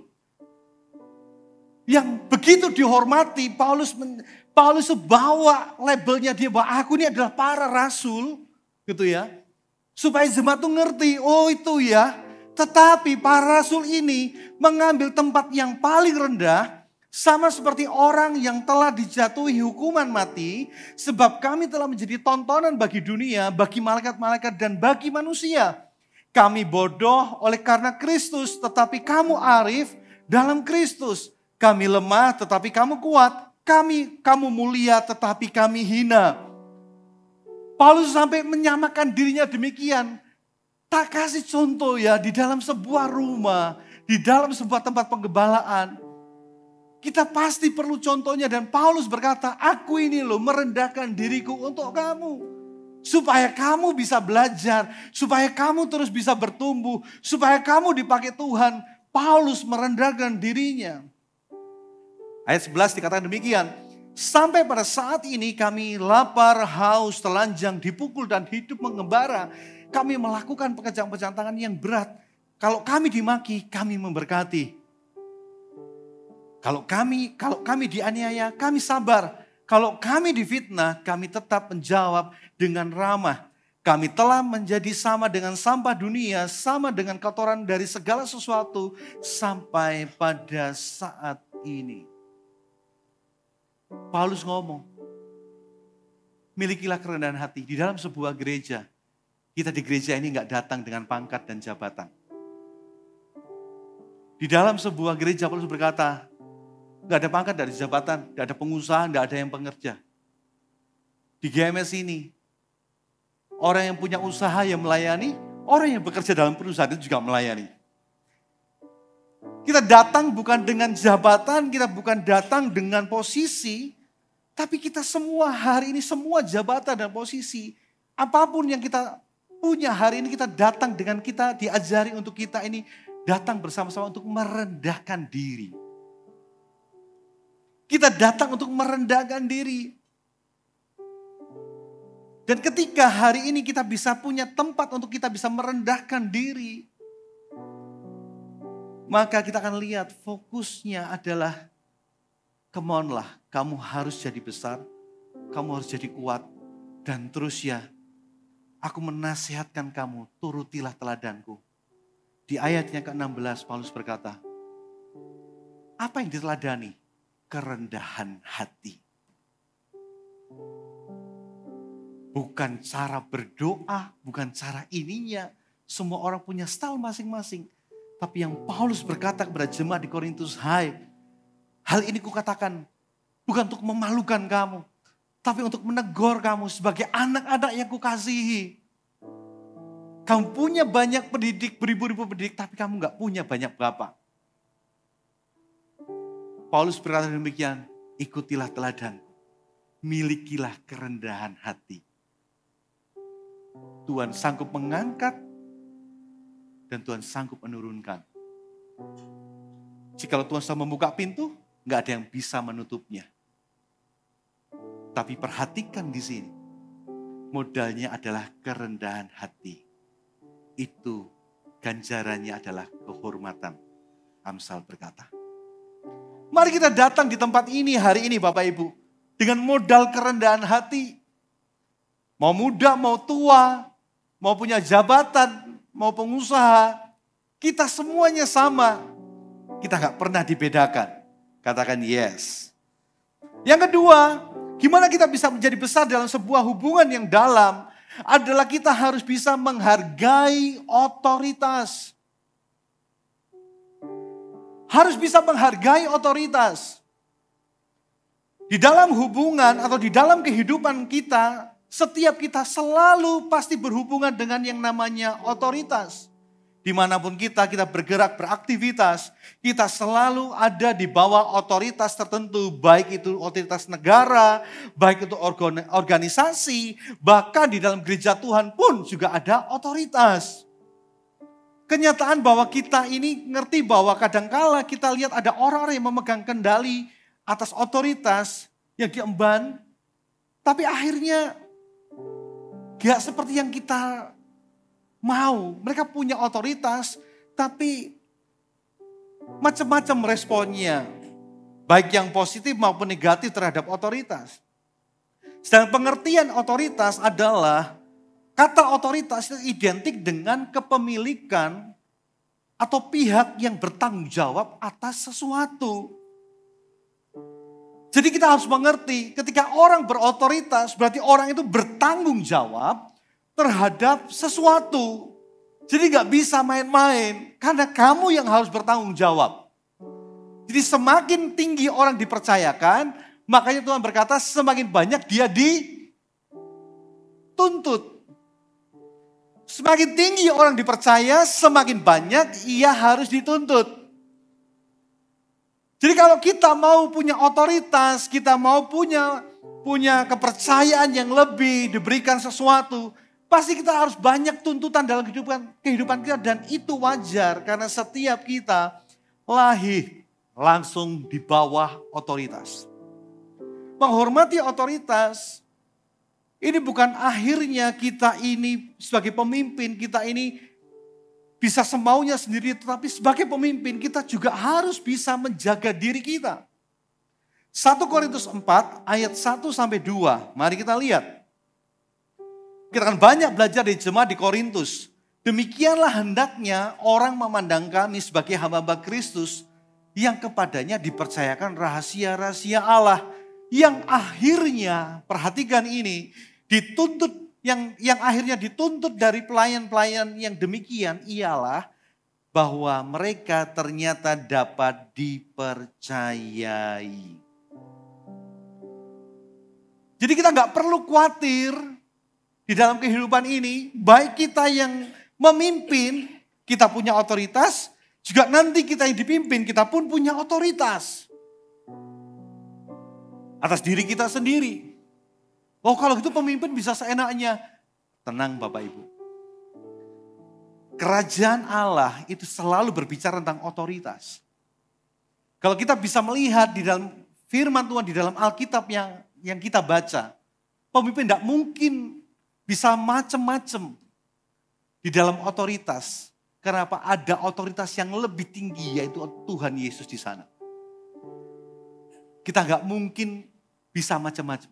yang begitu dihormati. Paulus Paulus bawa labelnya dia bahwa aku ini adalah para rasul, gitu ya. Supaya jemaat tuh ngerti, oh itu ya. Tetapi para rasul ini mengambil tempat yang paling rendah. Sama seperti orang yang telah dijatuhi hukuman mati. Sebab kami telah menjadi tontonan bagi dunia, bagi malaikat-malaikat dan bagi manusia. Kami bodoh oleh karena Kristus, tetapi kamu arif dalam Kristus. Kami lemah tetapi kamu kuat. Kami kamu mulia tetapi kami hina. Paulus sampai menyamakan dirinya demikian. Tak kasih contoh ya, di dalam sebuah rumah, di dalam sebuah tempat penggembalaan. Kita pasti perlu contohnya dan Paulus berkata, aku ini loh merendahkan diriku untuk kamu. Supaya kamu bisa belajar, supaya kamu terus bisa bertumbuh, supaya kamu dipakai Tuhan. Paulus merendahkan dirinya. Ayat sebelas dikatakan demikian. Sampai pada saat ini kami lapar, haus, telanjang, dipukul dan hidup mengembara. Kami melakukan pekerjaan-pekerjaan tangan yang berat. Kalau kami dimaki, kami memberkati. Kalau kami kalau kami dianiaya, kami sabar. Kalau kami difitnah, kami tetap menjawab dengan ramah. Kami telah menjadi sama dengan sampah dunia, sama dengan kotoran dari segala sesuatu sampai pada saat ini. Paulus ngomong, milikilah kerendahan hati. Di dalam sebuah gereja, kita di gereja ini gak datang dengan pangkat dan jabatan. Di dalam sebuah gereja, Paulus berkata, gak ada pangkat, gak ada jabatan, gak ada pengusaha, gak ada yang pengerja. Di G M S ini, orang yang punya usaha yang melayani, orang yang bekerja dalam perusahaan itu juga melayani. Kita datang bukan dengan jabatan, kita bukan datang dengan posisi, tapi kita semua hari ini, semua jabatan dan posisi, apapun yang kita punya hari ini, kita datang dengan kita diajari untuk kita ini, datang bersama-sama untuk merendahkan diri. Kita datang untuk merendahkan diri. Dan ketika hari ini kita bisa punya tempat untuk kita bisa merendahkan diri, maka kita akan lihat fokusnya adalah, come on lah, kamu harus jadi besar, kamu harus jadi kuat, dan terus ya, aku menasihatkan kamu, turutilah teladanku. Di ayatnya ke enam belas Paulus berkata, apa yang diteladani? Kerendahan hati. Bukan cara berdoa, bukan cara ininya. Semua orang punya style masing-masing. Tapi yang Paulus berkata kepada jemaat di Korintus, hai, hal ini kukatakan bukan untuk memalukan kamu, tapi untuk menegur kamu sebagai anak-anak yang kukasihi. Kamu punya banyak pendidik, beribu-ribu pendidik, tapi kamu gak punya banyak bapak. Paulus berkata demikian, ikutilah teladanku, milikilah kerendahan hati. Tuhan sanggup mengangkat dan Tuhan sanggup menurunkan. Jika Tuhan sudah membuka pintu, gak ada yang bisa menutupnya. Tapi perhatikan di sini, modalnya adalah kerendahan hati. Itu ganjarannya adalah kehormatan. Amsal berkata. Mari kita datang di tempat ini hari ini Bapak Ibu. Dengan modal kerendahan hati. Mau muda, mau tua, mau punya jabatan, mau pengusaha. Kita semuanya sama. Kita gak pernah dibedakan. Katakan yes. Yang kedua, gimana kita bisa menjadi besar dalam sebuah hubungan yang dalam. Adalah kita harus bisa menghargai otoritas. Harus bisa menghargai otoritas. Di dalam hubungan atau di dalam kehidupan kita, setiap kita selalu pasti berhubungan dengan yang namanya otoritas. Dimanapun kita, kita bergerak, beraktivitas, kita selalu ada di bawah otoritas tertentu. Baik itu otoritas negara, baik itu organisasi, bahkan di dalam gereja Tuhan pun juga ada otoritas. Kenyataan bahwa kita ini ngerti bahwa kadangkala kita lihat ada orang-orang yang memegang kendali atas otoritas yang diemban, tapi akhirnya gak seperti yang kita mau. Mereka punya otoritas, tapi macam-macam responnya. Baik yang positif maupun negatif terhadap otoritas. Sedangkan pengertian otoritas adalah, kata otoritas itu identik dengan kepemilikan atau pihak yang bertanggung jawab atas sesuatu. Jadi kita harus mengerti ketika orang berotoritas berarti orang itu bertanggung jawab terhadap sesuatu. Jadi gak bisa main-main karena kamu yang harus bertanggung jawab. Jadi semakin tinggi orang dipercayakan, makanya Tuhan berkata semakin banyak dia dituntut. Semakin tinggi orang dipercaya, semakin banyak ia harus dituntut. Jadi kalau kita mau punya otoritas, kita mau punya punya kepercayaan yang lebih, diberikan sesuatu, pasti kita harus banyak tuntutan dalam kehidupan, kehidupan kita. Dan itu wajar karena setiap kita lahir langsung di bawah otoritas. Menghormati otoritas, ini bukan akhirnya kita ini sebagai pemimpin, kita ini bisa semaunya sendiri. Tetapi sebagai pemimpin kita juga harus bisa menjaga diri kita. satu Korintus empat ayat satu sampai dua, mari kita lihat. Kita akan banyak belajar dari jemaat di Korintus. Demikianlah hendaknya orang memandang kami sebagai hamba-hamba Kristus yang kepadanya dipercayakan rahasia-rahasia Allah. Yang akhirnya, perhatikan ini, dituntut yang yang akhirnya dituntut dari pelayan-pelayan yang demikian ialah bahwa mereka ternyata dapat dipercayai. Jadi kita nggak perlu khawatir. Di dalam kehidupan ini, baik kita yang memimpin, kita punya otoritas, juga nanti kita yang dipimpin, kita pun punya otoritas. Atas diri kita sendiri. Oh kalau gitu pemimpin bisa seenaknya. Tenang Bapak Ibu. Kerajaan Allah itu selalu berbicara tentang otoritas. Kalau kita bisa melihat di dalam firman Tuhan, di dalam Alkitab yang, yang kita baca, pemimpin tidak mungkin bisa macam-macam di dalam otoritas. Kenapa? Ada otoritas yang lebih tinggi yaitu Tuhan Yesus di sana. Kita nggak mungkin bisa macam-macam.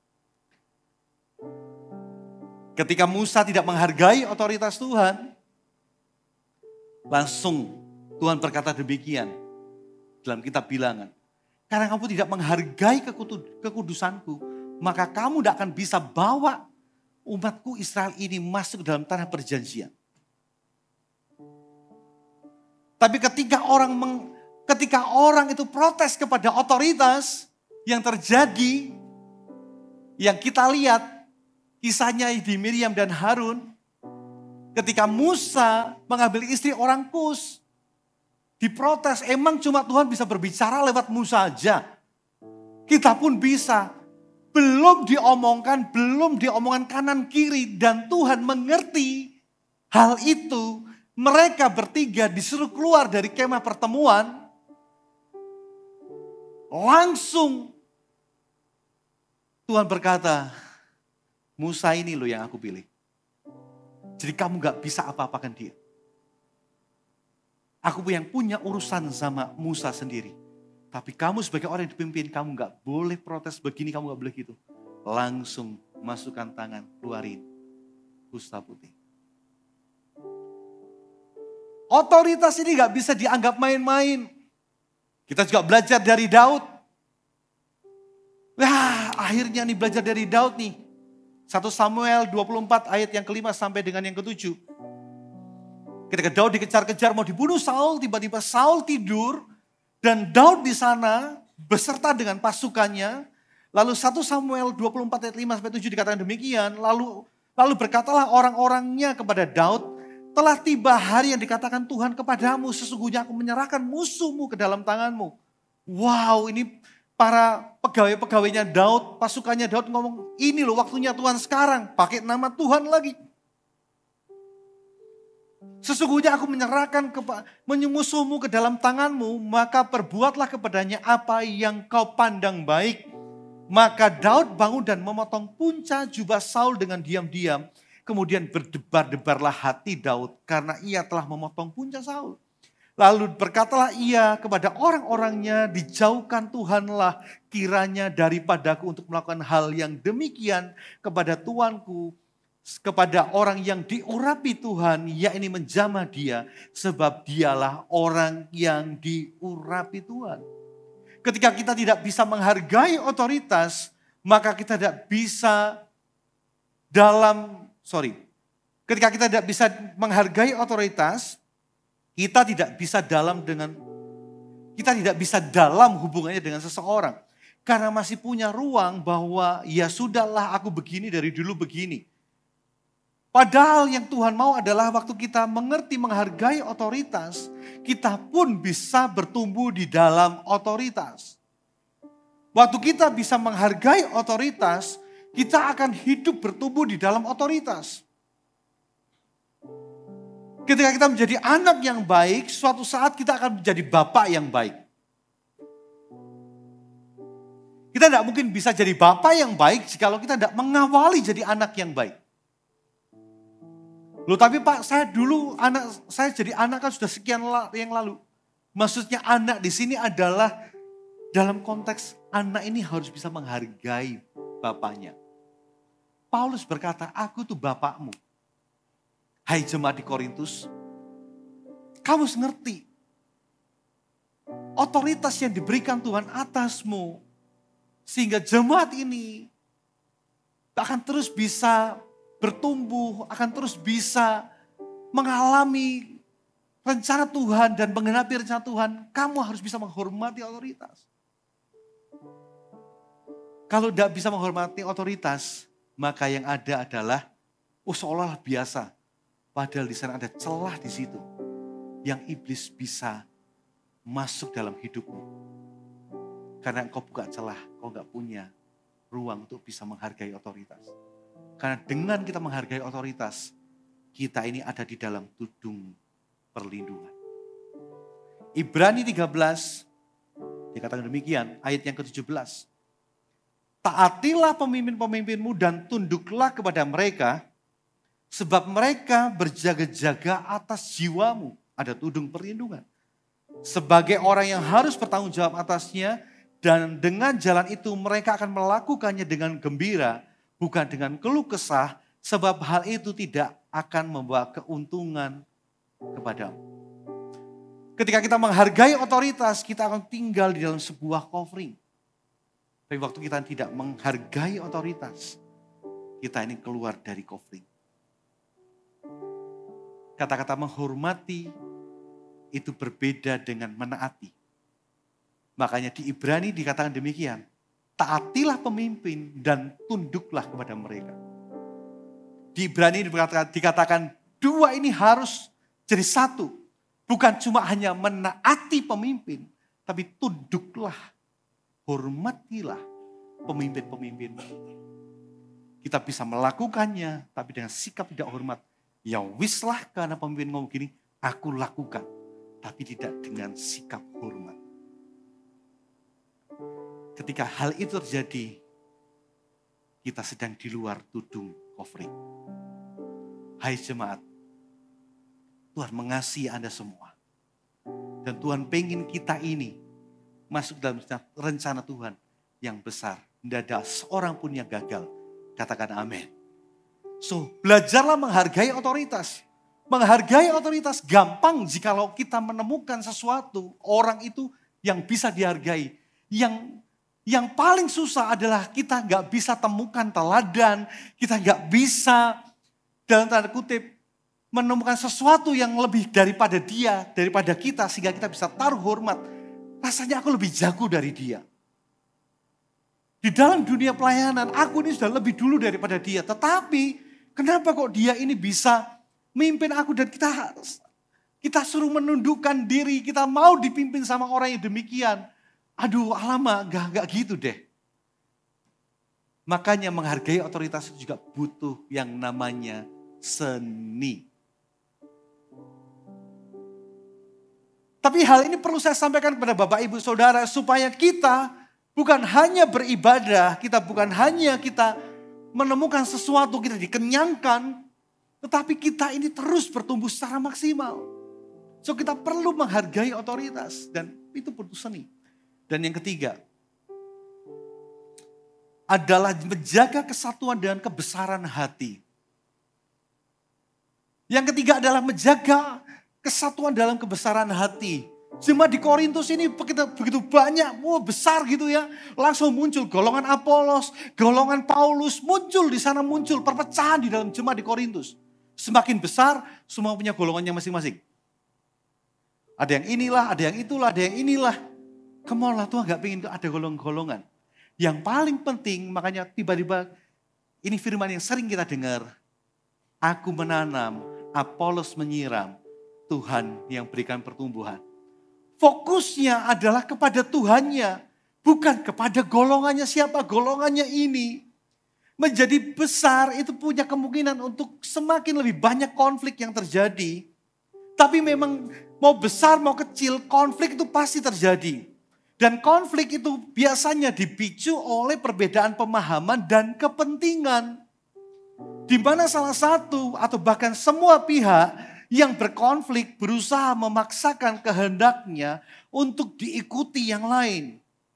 Ketika Musa tidak menghargai otoritas Tuhan, langsung Tuhan berkata demikian dalam kitab Bilangan. Karena kamu tidak menghargai kekudusanku, maka kamu tidak akan bisa bawa umatku Israel ini masuk dalam tanah perjanjian. Tapi ketika orang meng, ketika orang itu protes kepada otoritas yang terjadi, yang kita lihat kisahnya di Miriam dan Harun, ketika Musa mengambil istri orang Kus, diprotes, emang cuma Tuhan bisa berbicara lewat Musa aja. Kita pun bisa. Belum diomongkan, belum diomongkan kanan kiri. Dan Tuhan mengerti hal itu. Mereka bertiga disuruh keluar dari kemah pertemuan. Langsung Tuhan berkata, Musa ini loh yang aku pilih. Jadi kamu gak bisa apa-apakan dia. Aku yang punya urusan sama Musa sendiri. Tapi kamu sebagai orang yang dipimpin, kamu gak boleh protes begini, kamu gak boleh gitu. Langsung masukkan tangan, keluarin kusta putih. Otoritas ini gak bisa dianggap main-main. Kita juga belajar dari Daud. Wah, akhirnya nih belajar dari Daud nih. satu Samuel dua puluh empat ayat yang kelima sampai dengan yang ketujuh. Ketika Daud dikejar-kejar mau dibunuh Saul, tiba-tiba Saul tidur. Dan Daud di sana beserta dengan pasukannya Lalu satu Samuel dua puluh empat ayat lima sampai tujuh dikatakan demikian. Lalu lalu berkatalah orang-orangnya kepada Daud, telah tiba hari yang dikatakan Tuhan kepadamu, sesungguhnya aku menyerahkan musuhmu ke dalam tanganmu. Wow, ini para pegawai-pegawainya Daud, pasukannya Daud ngomong, ini loh waktunya Tuhan sekarang, pakai nama Tuhan lagi. Sesungguhnya aku menyerahkan musuhmu ke dalam tanganmu, maka perbuatlah kepadanya apa yang kau pandang baik. Maka Daud bangun dan memotong punca jubah Saul dengan diam-diam. Kemudian berdebar-debarlah hati Daud karena ia telah memotong punca Saul. Lalu berkatalah ia kepada orang-orangnya, dijauhkan Tuhanlah kiranya daripadaku untuk melakukan hal yang demikian kepada tuanku, kepada orang yang diurapi Tuhan, yakni menjamah dia, sebab dialah orang yang diurapi Tuhan. Ketika kita tidak bisa menghargai otoritas, maka kita tidak bisa dalam Sorry, ketika kita tidak bisa menghargai otoritas, kita tidak bisa dalam dengan kita tidak bisa dalam hubungannya dengan seseorang. Karena masih punya ruang bahwa ya sudahlah aku begini dari dulu begini. Padahal yang Tuhan mau adalah waktu kita mengerti menghargai otoritas, kita pun bisa bertumbuh di dalam otoritas. Waktu kita bisa menghargai otoritas, kita akan hidup bertumbuh di dalam otoritas. Ketika kita menjadi anak yang baik, suatu saat kita akan menjadi bapak yang baik. Kita tidak mungkin bisa jadi bapak yang baik jika kita tidak mengawali jadi anak yang baik. Loh tapi Pak, saya dulu anak saya jadi anak kan sudah sekian yang lalu. Maksudnya anak di sini adalah dalam konteks anak ini harus bisa menghargai bapaknya. Paulus berkata, aku tuh bapakmu. Hai jemaat di Korintus, kamu harus ngerti. Otoritas yang diberikan Tuhan atasmu. Sehingga jemaat ini akan terus bisa bertumbuh, akan terus bisa mengalami rencana Tuhan dan menggenapi rencana Tuhan. Kamu harus bisa menghormati otoritas. Kalau tidak bisa menghormati otoritas, maka yang ada adalah, oh seolah-olah biasa. Padahal di sana ada celah di situ. Yang iblis bisa masuk dalam hidupmu. Karena engkau buka celah, kau gak punya ruang untuk bisa menghargai otoritas. Karena dengan kita menghargai otoritas, kita ini ada di dalam tudung perlindungan. Ibrani tiga belas, dikatakan demikian, ayat yang ke tujuh belas. Taatilah pemimpin-pemimpinmu dan tunduklah kepada mereka, sebab mereka berjaga-jaga atas jiwamu. Ada tudung perlindungan. Sebagai orang yang harus bertanggung jawab atasnya, dan dengan jalan itu mereka akan melakukannya dengan gembira, bukan dengan keluh kesah, sebab hal itu tidak akan membawa keuntungan kepadamu. Ketika kita menghargai otoritas, kita akan tinggal di dalam sebuah covering. Tapi waktu kita tidak menghargai otoritas, kita ini keluar dari covering. Kata-kata menghormati itu berbeda dengan menaati. Makanya di Ibrani dikatakan demikian. Taatilah pemimpin dan tunduklah kepada mereka. Di Ibrani dikatakan, dikatakan dua ini harus jadi satu. Bukan cuma hanya menaati pemimpin, tapi tunduklah. Hormatilah pemimpin-pemimpin. Kita bisa melakukannya, tapi dengan sikap tidak hormat. Ya wislah karena pemimpin ngomong gini, aku lakukan. Tapi tidak dengan sikap hormat. Ketika hal itu terjadi, kita sedang di luar tudung covering. Hai jemaat, Tuhan mengasihi Anda semua. Dan Tuhan pengen kita ini masuk dalam rencana Tuhan yang besar. Tidak ada seorang pun yang gagal. Katakan amin. So, belajarlah menghargai otoritas. Menghargai otoritas gampang jikalau kita menemukan sesuatu, orang itu yang bisa dihargai. Yang yang paling susah adalah kita nggak bisa temukan teladan, kita nggak bisa dalam tanda kutip menemukan sesuatu yang lebih daripada dia, daripada kita, sehingga kita bisa taruh hormat. Rasanya aku lebih jago dari dia. Di dalam dunia pelayanan, aku ini sudah lebih dulu daripada dia. Tetapi kenapa kok dia ini bisa memimpin aku dan kita kita suruh menundukkan diri, kita mau dipimpin sama orang yang demikian. Aduh, alamak, gak, gak gitu deh. Makanya menghargai otoritas itu juga butuh yang namanya seni. Tapi hal ini perlu saya sampaikan kepada Bapak Ibu Saudara supaya kita bukan hanya beribadah, kita bukan hanya kita menemukan sesuatu, kita dikenyangkan, tetapi kita ini terus bertumbuh secara maksimal. So kita perlu menghargai otoritas dan itu butuh seni. Dan yang ketiga adalah menjaga kesatuan dan kebesaran hati. Yang ketiga adalah menjaga kesatuan dalam kebesaran hati. Jemaat di Korintus ini begitu, begitu banyak, wah besar gitu ya. Langsung muncul golongan Apolos, golongan Paulus, muncul di sana muncul perpecahan di dalam jemaat di Korintus. Semakin besar, semua punya golongannya masing-masing. Ada yang inilah, ada yang itulah, ada yang inilah. Come on lah, Tuhan gak pengen ada golongan-golongan. Yang paling penting, makanya tiba-tiba ini firman yang sering kita dengar. Aku menanam, Apolos menyiram, Tuhan yang berikan pertumbuhan. Fokusnya adalah kepada Tuhannya, bukan kepada golongannya siapa, golongannya ini. Menjadi besar itu punya kemungkinan untuk semakin lebih banyak konflik yang terjadi. Tapi memang mau besar mau kecil, konflik itu pasti terjadi. Dan konflik itu biasanya dipicu oleh perbedaan pemahaman dan kepentingan. Di mana salah satu atau bahkan semua pihak yang berkonflik berusaha memaksakan kehendaknya untuk diikuti yang lain.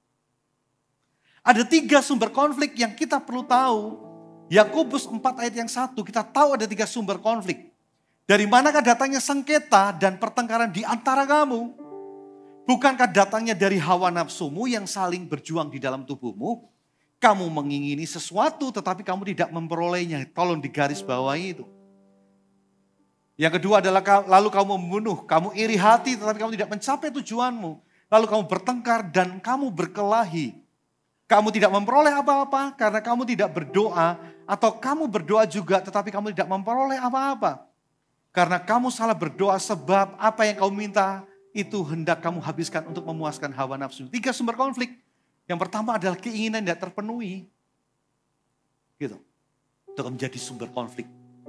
Ada tiga sumber konflik yang kita perlu tahu. Yakobus empat ayat yang satu, kita tahu ada tiga sumber konflik. Dari manakah datangnya sengketa dan pertengkaran di antara kamu? Bukankah datangnya dari hawa nafsumu yang saling berjuang di dalam tubuhmu? Kamu mengingini sesuatu tetapi kamu tidak memperolehnya. Tolong digaris bawahi itu. Yang kedua adalah lalu kamu membunuh, kamu iri hati tetapi kamu tidak mencapai tujuanmu. Lalu kamu bertengkar dan kamu berkelahi. Kamu tidak memperoleh apa-apa karena kamu tidak berdoa. Atau kamu berdoa juga tetapi kamu tidak memperoleh apa-apa. Karena kamu salah berdoa sebab apa yang kamu minta itu hendak kamu habiskan untuk memuaskan hawa nafsu. Tiga sumber konflik. Yang pertama adalah keinginan tidak terpenuhi. Gitu. Itu menjadi sumber konflik.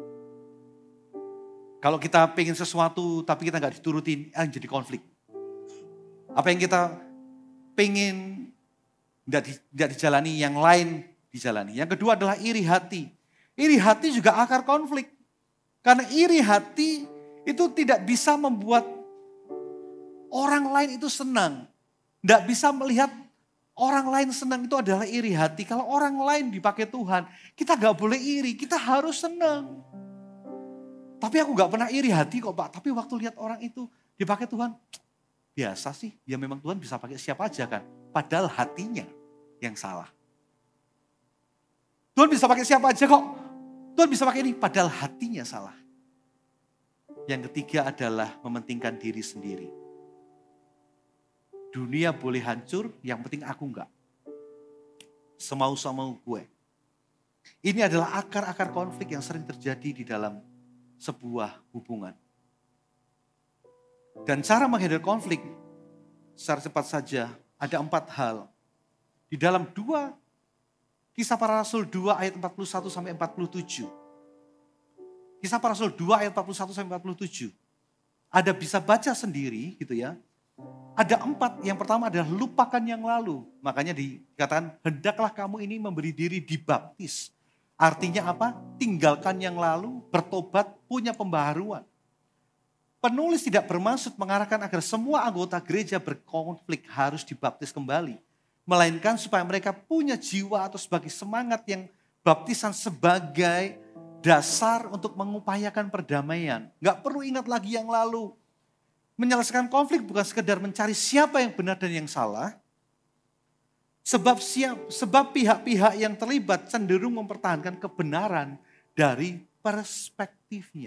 Kalau kita pengen sesuatu tapi kita nggak diturutin, ah, jadi konflik. Apa yang kita pengen nggak di, dijalani, yang lain dijalani. Yang kedua adalah iri hati. Iri hati juga akar konflik. Karena iri hati itu tidak bisa membuat orang lain itu senang. Nggak bisa melihat orang lain senang, itu adalah iri hati. Kalau orang lain dipakai Tuhan, kita nggak boleh iri, kita harus senang. Tapi aku gak pernah iri hati kok Pak. Tapi waktu lihat orang itu dipakai Tuhan, biasa sih. Ya memang Tuhan bisa pakai siapa aja kan. Padahal hatinya yang salah. Tuhan bisa pakai siapa aja kok. Tuhan bisa pakai ini, padahal hatinya salah. Yang ketiga adalah mementingkan diri sendiri. Dunia boleh hancur, yang penting aku enggak. Semau-semau gue. Ini adalah akar-akar konflik yang sering terjadi di dalam sebuah hubungan. Dan cara menghindari konflik secara cepat saja ada empat hal. Di dalam dua Kisah Para Rasul dua ayat empat puluh satu sampai empat puluh tujuh. Kisah Para Rasul dua ayat empat puluh satu sampai empat puluh tujuh. Ada bisa baca sendiri gitu ya. Ada empat, yang pertama adalah lupakan yang lalu. Makanya dikatakan hendaklah kamu ini memberi diri dibaptis. Artinya apa? Tinggalkan yang lalu, bertobat, punya pembaharuan. Penulis tidak bermaksud mengarahkan agar semua anggota gereja berkonflik harus dibaptis kembali. Melainkan supaya mereka punya jiwa atau sebagai semangat yang baptisan sebagai dasar untuk mengupayakan perdamaian. Gak perlu ingat lagi yang lalu. Menyelesaikan konflik bukan sekedar mencari siapa yang benar dan yang salah. Sebab siap, sebab pihak-pihak yang terlibat cenderung mempertahankan kebenaran dari perspektifnya.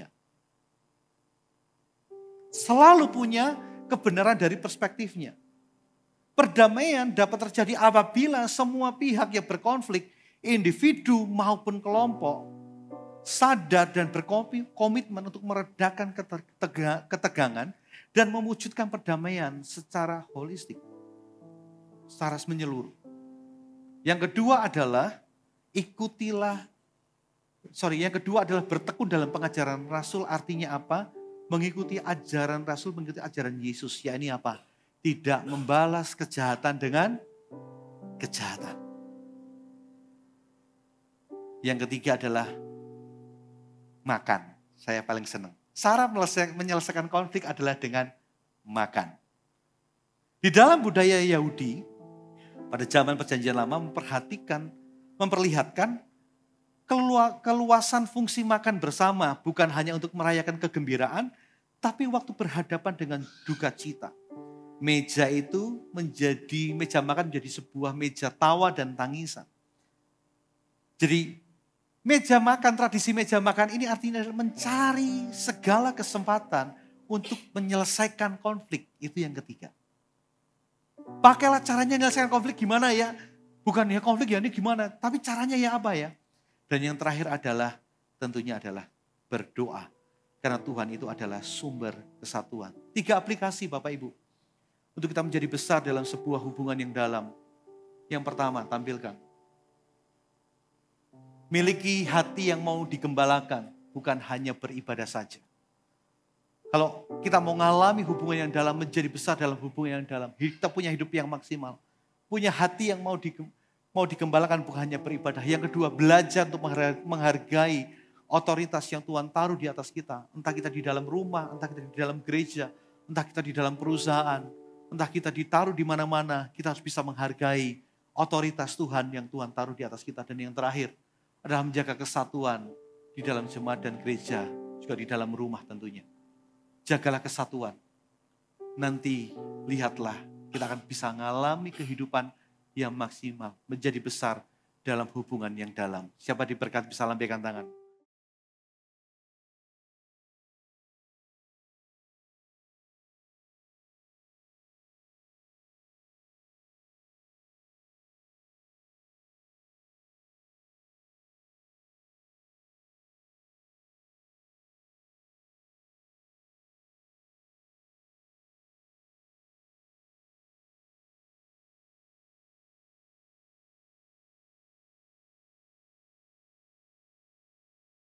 Selalu punya kebenaran dari perspektifnya. Perdamaian dapat terjadi apabila semua pihak yang berkonflik, individu maupun kelompok, sadar dan berkomitmen untuk meredakan ketegangan dan mewujudkan perdamaian secara holistik, secara menyeluruh. Yang kedua adalah ikutilah, sorry, yang kedua adalah bertekun dalam pengajaran Rasul. Artinya apa? Mengikuti ajaran Rasul, mengikuti ajaran Yesus. Ya ini apa? Tidak membalas kejahatan dengan kejahatan. Yang ketiga adalah makan. Saya paling senang. Cara menyelesaikan konflik adalah dengan makan. Di dalam budaya Yahudi, pada zaman Perjanjian Lama memperhatikan, memperlihatkan keluasan fungsi makan bersama. Bukan hanya untuk merayakan kegembiraan, tapi waktu berhadapan dengan duka cita. Meja itu menjadi, meja makan menjadi sebuah meja tawa dan tangisan. Jadi meja makan, tradisi meja makan ini artinya mencari segala kesempatan untuk menyelesaikan konflik. Itu yang ketiga. Pakailah caranya menyelesaikan konflik gimana ya? Bukan ya konflik ya ini gimana, tapi caranya ya apa ya? Dan yang terakhir adalah, tentunya adalah berdoa. Karena Tuhan itu adalah sumber kesatuan. Tiga aplikasi Bapak Ibu. Untuk kita menjadi besar dalam sebuah hubungan yang dalam. Yang pertama, tampilkan. Miliki hati yang mau digembalakan, bukan hanya beribadah saja. Kalau kita mau mengalami hubungan yang dalam, menjadi besar dalam hubungan yang dalam, kita punya hidup yang maksimal. Punya hati yang mau digembalakan, mau digembalakan bukan hanya beribadah. Yang kedua, belajar untuk menghargai otoritas yang Tuhan taruh di atas kita. Entah kita di dalam rumah, entah kita di dalam gereja, entah kita di dalam perusahaan, entah kita ditaruh di mana-mana, kita harus bisa menghargai otoritas Tuhan yang Tuhan taruh di atas kita. Dan yang terakhir adalah menjaga kesatuan di dalam jemaat dan gereja, juga di dalam rumah tentunya. Jagalah kesatuan. Nanti lihatlah, kita akan bisa mengalami kehidupan yang maksimal, menjadi besar dalam hubungan yang dalam. Siapa diberkati bisa lambaikan tangan.